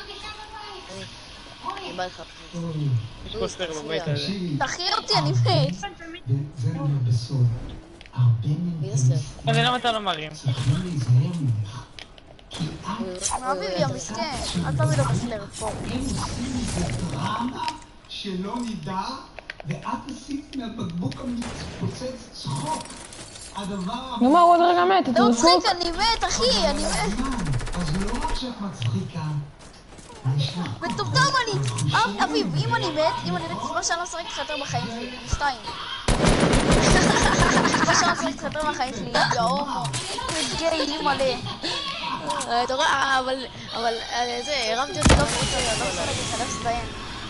אני בא לך. יש פה סלר בבית הזה. תחי אותי, אני מת. זה אני אומר בסוד. הרבה מי זה סלר? אז למה אתה לא מרים? צריכים להיזהר ממך. אביבי המסכן, אל תביא לו בסלר פה. הם עושים איזה דרמה שלא נדע, ואת עשית מהבקבוק המתפוצץ צחוק. הדבר... נו מה, הוא עוד רגע מת, אתה לא דפוק? מצחיק, אני מת, אחי, אני מת. אז לא רק שאת מצחיקה, יש לך... מטומטם אני. אביב, אם אני מת, אם אני מת, זה מה שאני לא משחק איתך יותר בחיים שלי. שתיים. זה מה שאני לא משחק איתך יותר בחיים שלי. יא הומו. גיי, מלא. אתה רואה, אבל... אבל... זה, הרמתי אותי לא פרוצה, לא רוצה להגיד לך, לך תזדיין.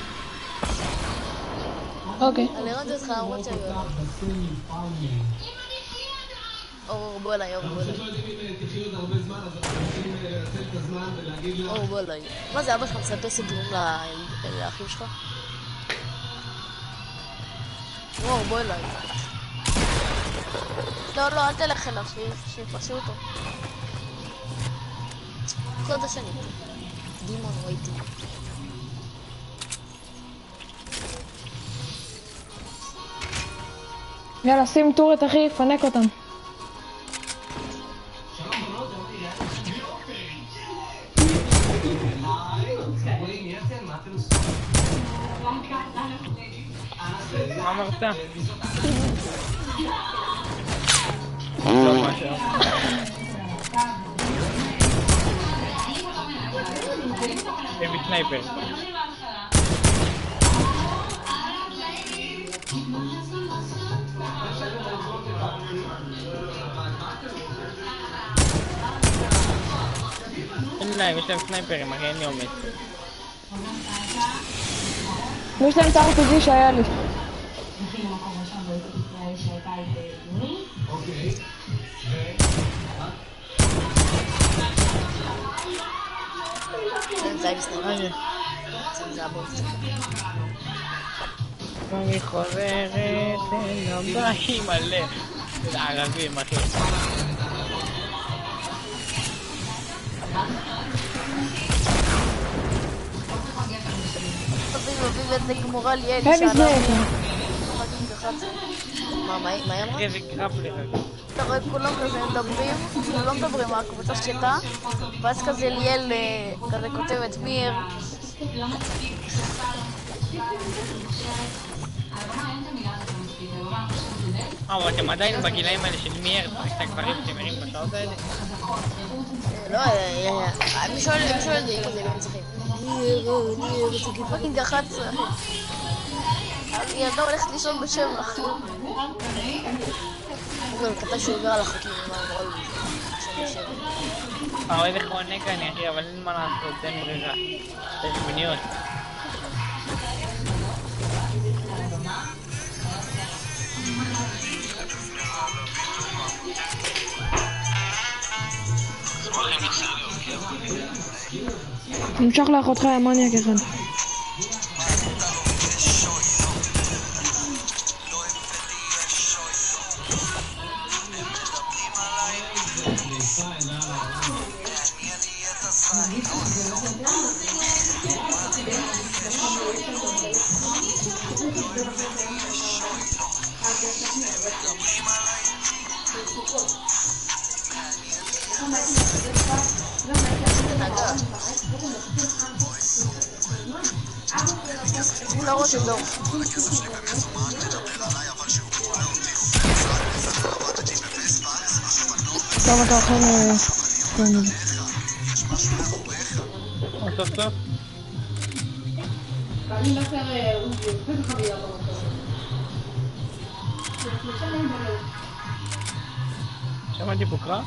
אוקיי. אני הרמתי אותך למרות שהיו. אור, בוא אליי, אור, בוא אליי. אור, בוא אליי. מה זה, אבא שלך מספר סיפורים לאחים שלך? אור, בוא אליי. לא, לא, אל תלך אליו, שיפרשו אותו. קוד השני. דימון, ראיתי. יאללה, שים טורט אחי, פנק אותם. מה אמרת? לא משהו. הם סנייפר. אין להם, יש להם סנייפרים, אחי, אין לי עומד. יש להם את ה-אר פי ג'י שהיה לי. אני חוזרת אל הבית מלא. זה ערבים, אחי. אביב איזה גמורה לי אלי היי שעלה. מזה. מה, מה היא אמרה? איזה קרב לך. אתה רואה כולם כזה מדברים, כאילו לא מדברים, הקבוצה שקטה, ואז כזה ליאל כזה כותבת מיר. אבל אתם עדיין בגילאים האלה של מי ארץ, את הגברים שמרים בשעות האלה? לא, מי שואל את זה כזה במצחים. ניר, ניר, זה פאקינג אחת עשרה. ילדה הולכת לישון בשבע. הוא גם כתב שהוא עובר על החוקים, מה הוא רואה בשבע. אה, איזה חונק אני אחי, אבל אין מה לעשות, אין ברירה. זה שמיניות. נמשך לאחותך המניאק אחד. הוא לא רואה דור. טוב, אתה אוכל... סוף סוף? שמעתי פה קרא?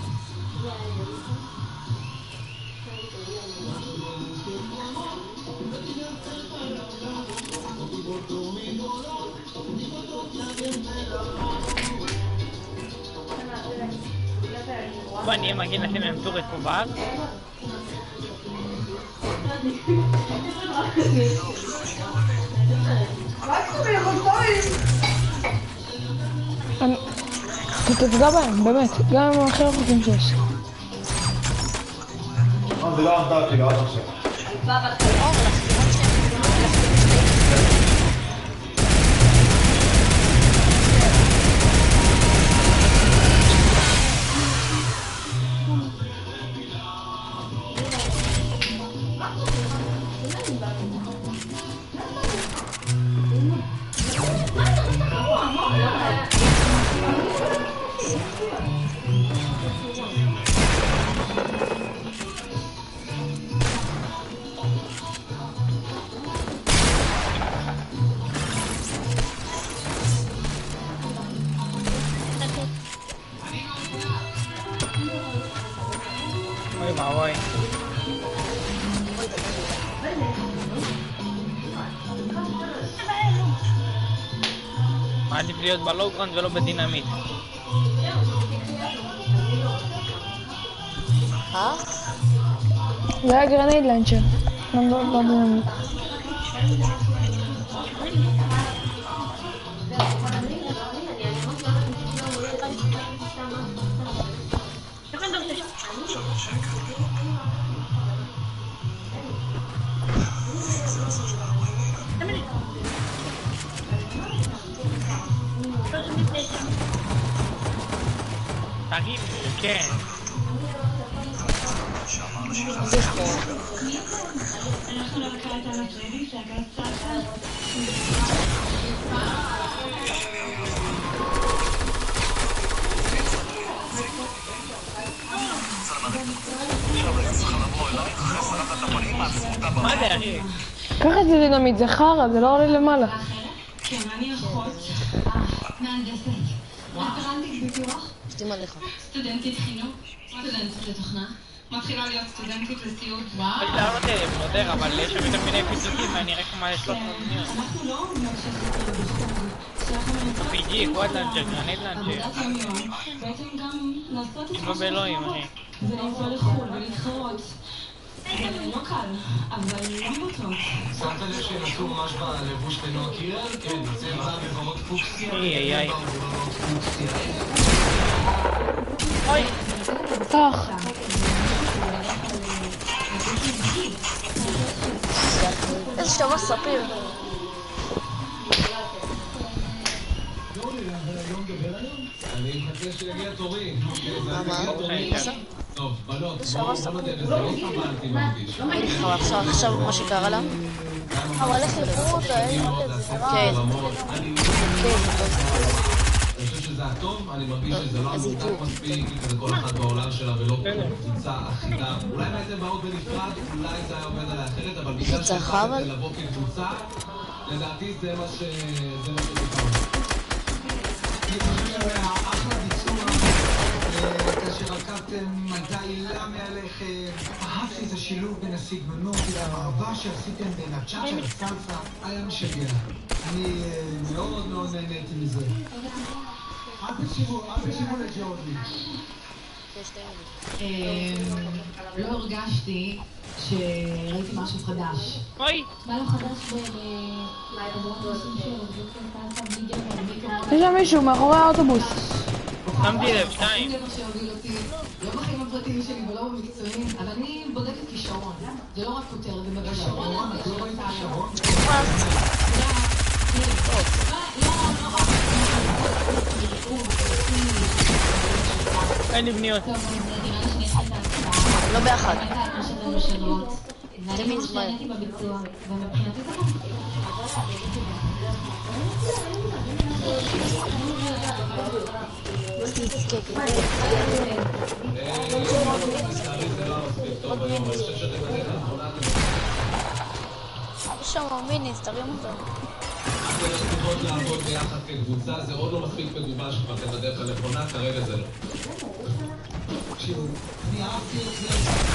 בוא נהיה מגיעים לשים להם טורט פה בארץ. תתפגע בהם, באמת, גם עם הכי רחוקים שיש. זה לא עמדה כאילו, עד עכשיו. אוי ואבוי. מעדיף להיות בלוגרנד ולא בדינמיט. אה? זה היה גרנייד לאנצ'ר, לא בדינמיט. תגיד, כן. מה זה אחי? קח את זה דינמיט, זה חרא, זה לא עולה למעלה. כן, אני אחות. מהנדסת. רפרנטית ביטוח. שתים עליך. סטודנטית חינוך. סטודנטית לתוכנה. מתחילה להיות סטודנטית לסיוד. וואו. יש להראות מודר, אבל יש שם יותר מיני פיצוצים ואני אראה כמה יש שלוש מאות דמיות. אנחנו לא אומרים פי ג'י, קוואט לאנצ'ר, גרנית לאנצ'ר. בעצם גם לעשות את לא באלוהים, אחי. ולנסוע לחו"ל ולהתחרות. זה לא קל, אבל לא בטוח. שמת לב שהם עשו ממש בלבוש לנועה קירל? כן, זה בא בברות פוקסיה. איי איי איי. אוי! קח. איזה שווה ספיר. אני מחכה שיגיע תורי. טוב, בנות, בואו נודה בזה, לא התחברתי מרגיש. עכשיו, עכשיו מה שקרה לה. אבל איך לקרוא אותה, אין לזה. כן. כן. אני חושב שזה הטוב, אני מרגיש שזה לא מודק מספיק, כזה כל אחת בעולם שלה ולא קבוצה אחידה. אולי אם הייתם באות בנפרד, אולי זה היה עובד עליה אחרת, אבל בגלל שהחלטתם לבוא כקבוצה, לדעתי זה מה ש... זה מה שבקרוב. אני חושב שזה אחלה ביצוע, כאשר רקבתם מדע עילה מהלכת, אהבתי את השילוב בין הסגנונות והמעבר שעשיתם בין הצ'אצ'ה לסלסה, היה משגע. אני מאוד מאוד נהניתי מזה. אל תקשיבו, אל תקשיבו לג'ורדי. לא הרגשתי שראיתי משהו חדש. אוי! מה לא חדש ב... יש שם מישהו מאחורי האוטובוס. שמתי לב, שתיים. לא בחיים הפרטיים שלי ולא במקצועים, אבל אני בודקת כישרון. זה לא רק כותרת ומגלה. כישרון, את לא ראית כישרון? אין לי בניות. לא באחד. תמיד זמן. יש שם מיניס, תרים אותו. אתם צריכות לעבוד ביחד כקבוצה, זה עוד לא מספיק מגובש כבר, אתם בדרך הנכונה, כרגע זה לא. תקשיבו, אני אהבתי את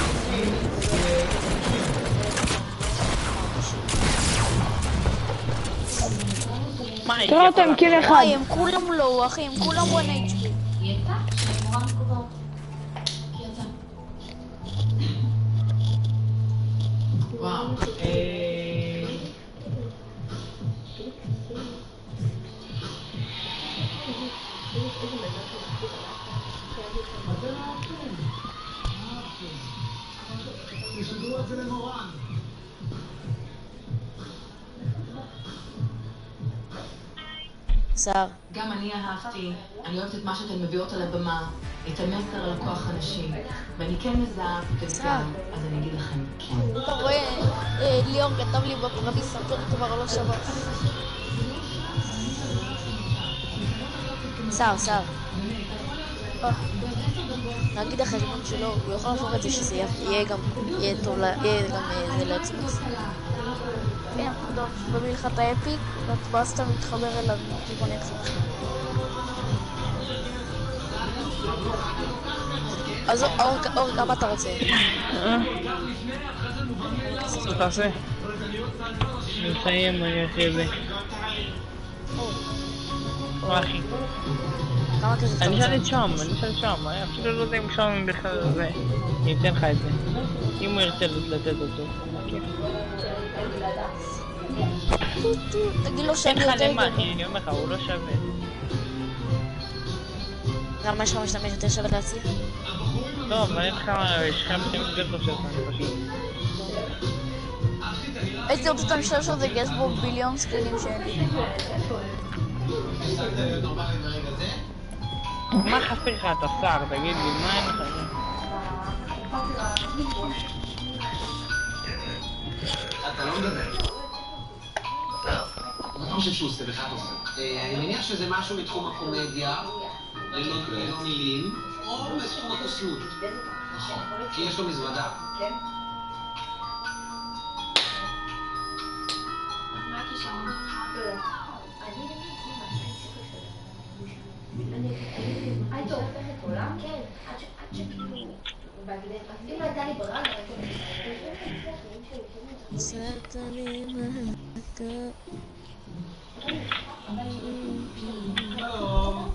זה. תראה אותם קיל אחד. וואי, הם כולם לא, אחי, הם כולם וואן אייץ' פי. וואו. תשדרו את זה למורן. שר. גם אני אהבתי, אני אוהבת את מה שאתן מביאות על הבמה, את המסר על הכוח הנשי, ואני כן מזהה פוטנציאל, אז אני אגיד לכם כן. אתה רואה, ליאור כתב לי בפרדיס, אותו דבר לא שווה. שר, שר. נגיד החשבון שלו, הוא יכול להפוך את זה שזה יהיה גם, יהיה טוב, יהיה גם זה לאקסבוקס. כן, טוב, במלכת האפיק, ואז אתה מתחבר אליו מכיוון אקסבוקס. אז אור, כמה אתה רוצה? מה תעשה? אני מסיים, אני אחרי זה. מה אחי? כמה כסף אתה אני רוצה? אשאל את שם, אני אשאל את שם, אפילו לא יודע אם שם בכלל זה. אני אתן לך את זה. אם הוא ירצה לתת אותו. תגיד לו שאני אין לך יותר למה, גדול. אני אומר לך, הוא לא שווה. למה יש לך משתמש יותר שווה להציע? לא, אבל אין לך, יש לך משתמש יותר טוב שלך, אני פשוט. הייתי רוצה את המשתמש הזה גייס בו ביליון סקרינים שאין לי. מה חסר לך אתה שר? תגיד לי, מה אין לך? אתה לא מדבר. אני חושב שהוא עושה בכלל עושה. אני מניח שזה משהו מתחום הקומדיה, ללא מילים, או בתחום הקוסמות. נכון, כי יש לו מזוודה. מה הכישרון? היית הופכת עולם? כן, עד שכאילו... אם לא הייתה לי ברירה, לא הייתי... סעת לי מהקה... שלום.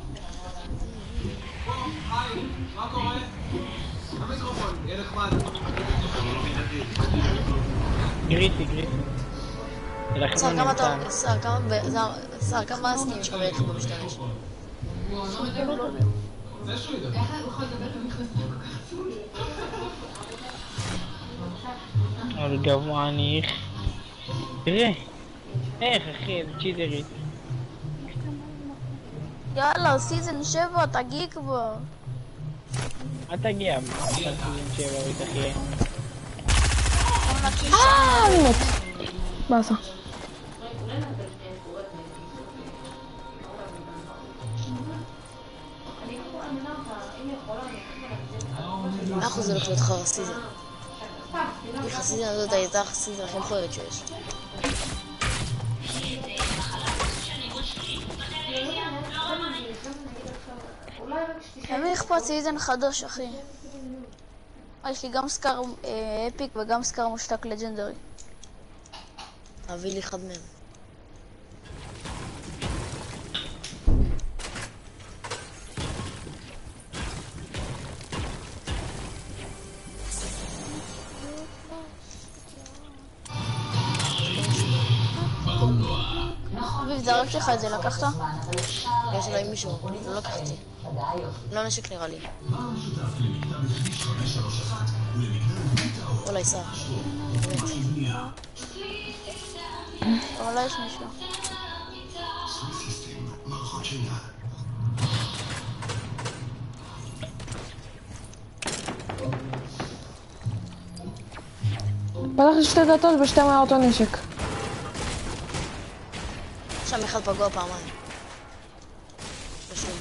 היי, מה קורה? המיקרופון, יהיה נחמד. גריסי, גריסי. שר, כמה אתה... שר, כמה... שר, כמה הסטים שלך בערך במשתמש? זה שהוא ידבר. ככה הוא יכול לדבר במכנסיים כל כך צמוד. אבל גבוה אני... תראה. איך אחי, זה צ'יזרית. יאללה, סיזן שבע, תגיע כבר. מה תגיע? מה סיזן שבע ותחיה? אה, אני מת. באסה. מאה אחוז זה הולך להיות חרסיזם. חרסיזם הזאת הייתה החרסיזם הכי מכוערת שיש. למי אכפת סיזן חדש, אחי? יש לי גם סקאר אפיק וגם סקאר מושתק לג'נדרי. תביא לי אחד מהם. אביב, זרקתי לך את זה, לקחת? יש עליי מישהו, לא לקחתי. לא נשק נראה לי. אולי סע. אולי יש מישהו. פתח לי שתי דלתות ושתי מאותו נשק. שם אחד פגוע פעמיים. בשום.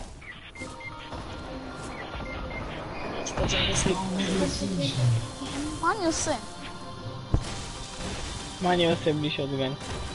יש פה ג'נגסי. מה אני עושה? מה אני עושה בלי שוטגן?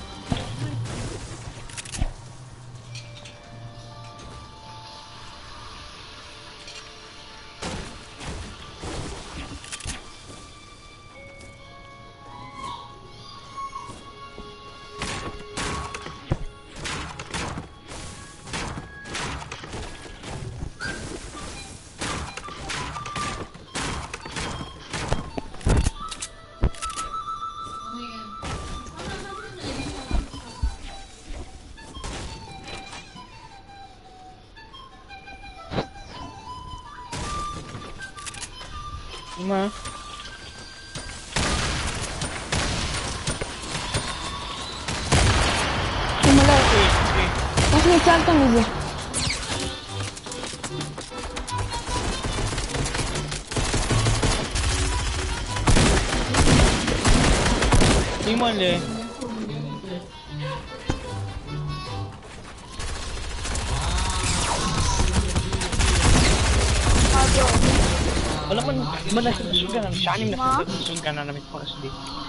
מה? איך ניצלת מזה? אימא'לה. والله من من أشوف شو كان مش عاني من أشوف شو كان أنا متفرج ليه.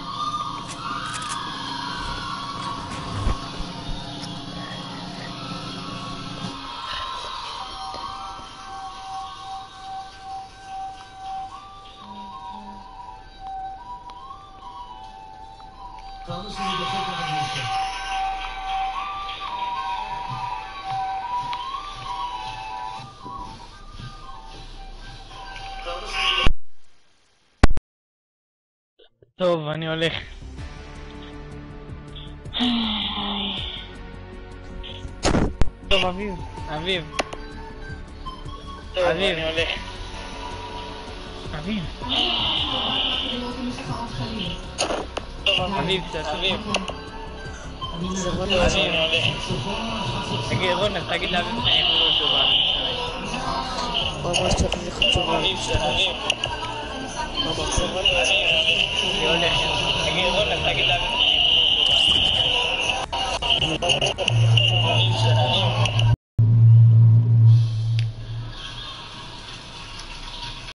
טוב, אני הולך. טוב, אביב, אביב. אביב, אני הולך. אביב. אביב, קצת, אביב. זה רונן, אני הולך. תגיד, רונן, תגיד לאביב שאני יכול לו תשובה. הוא אמר שתגיד לך תשובה. אביב, קצת, אביב. אני הולך. תגיד, רונן, תגיד לאביב שאני יכול לו תשובה. אביב, קצת, אביב.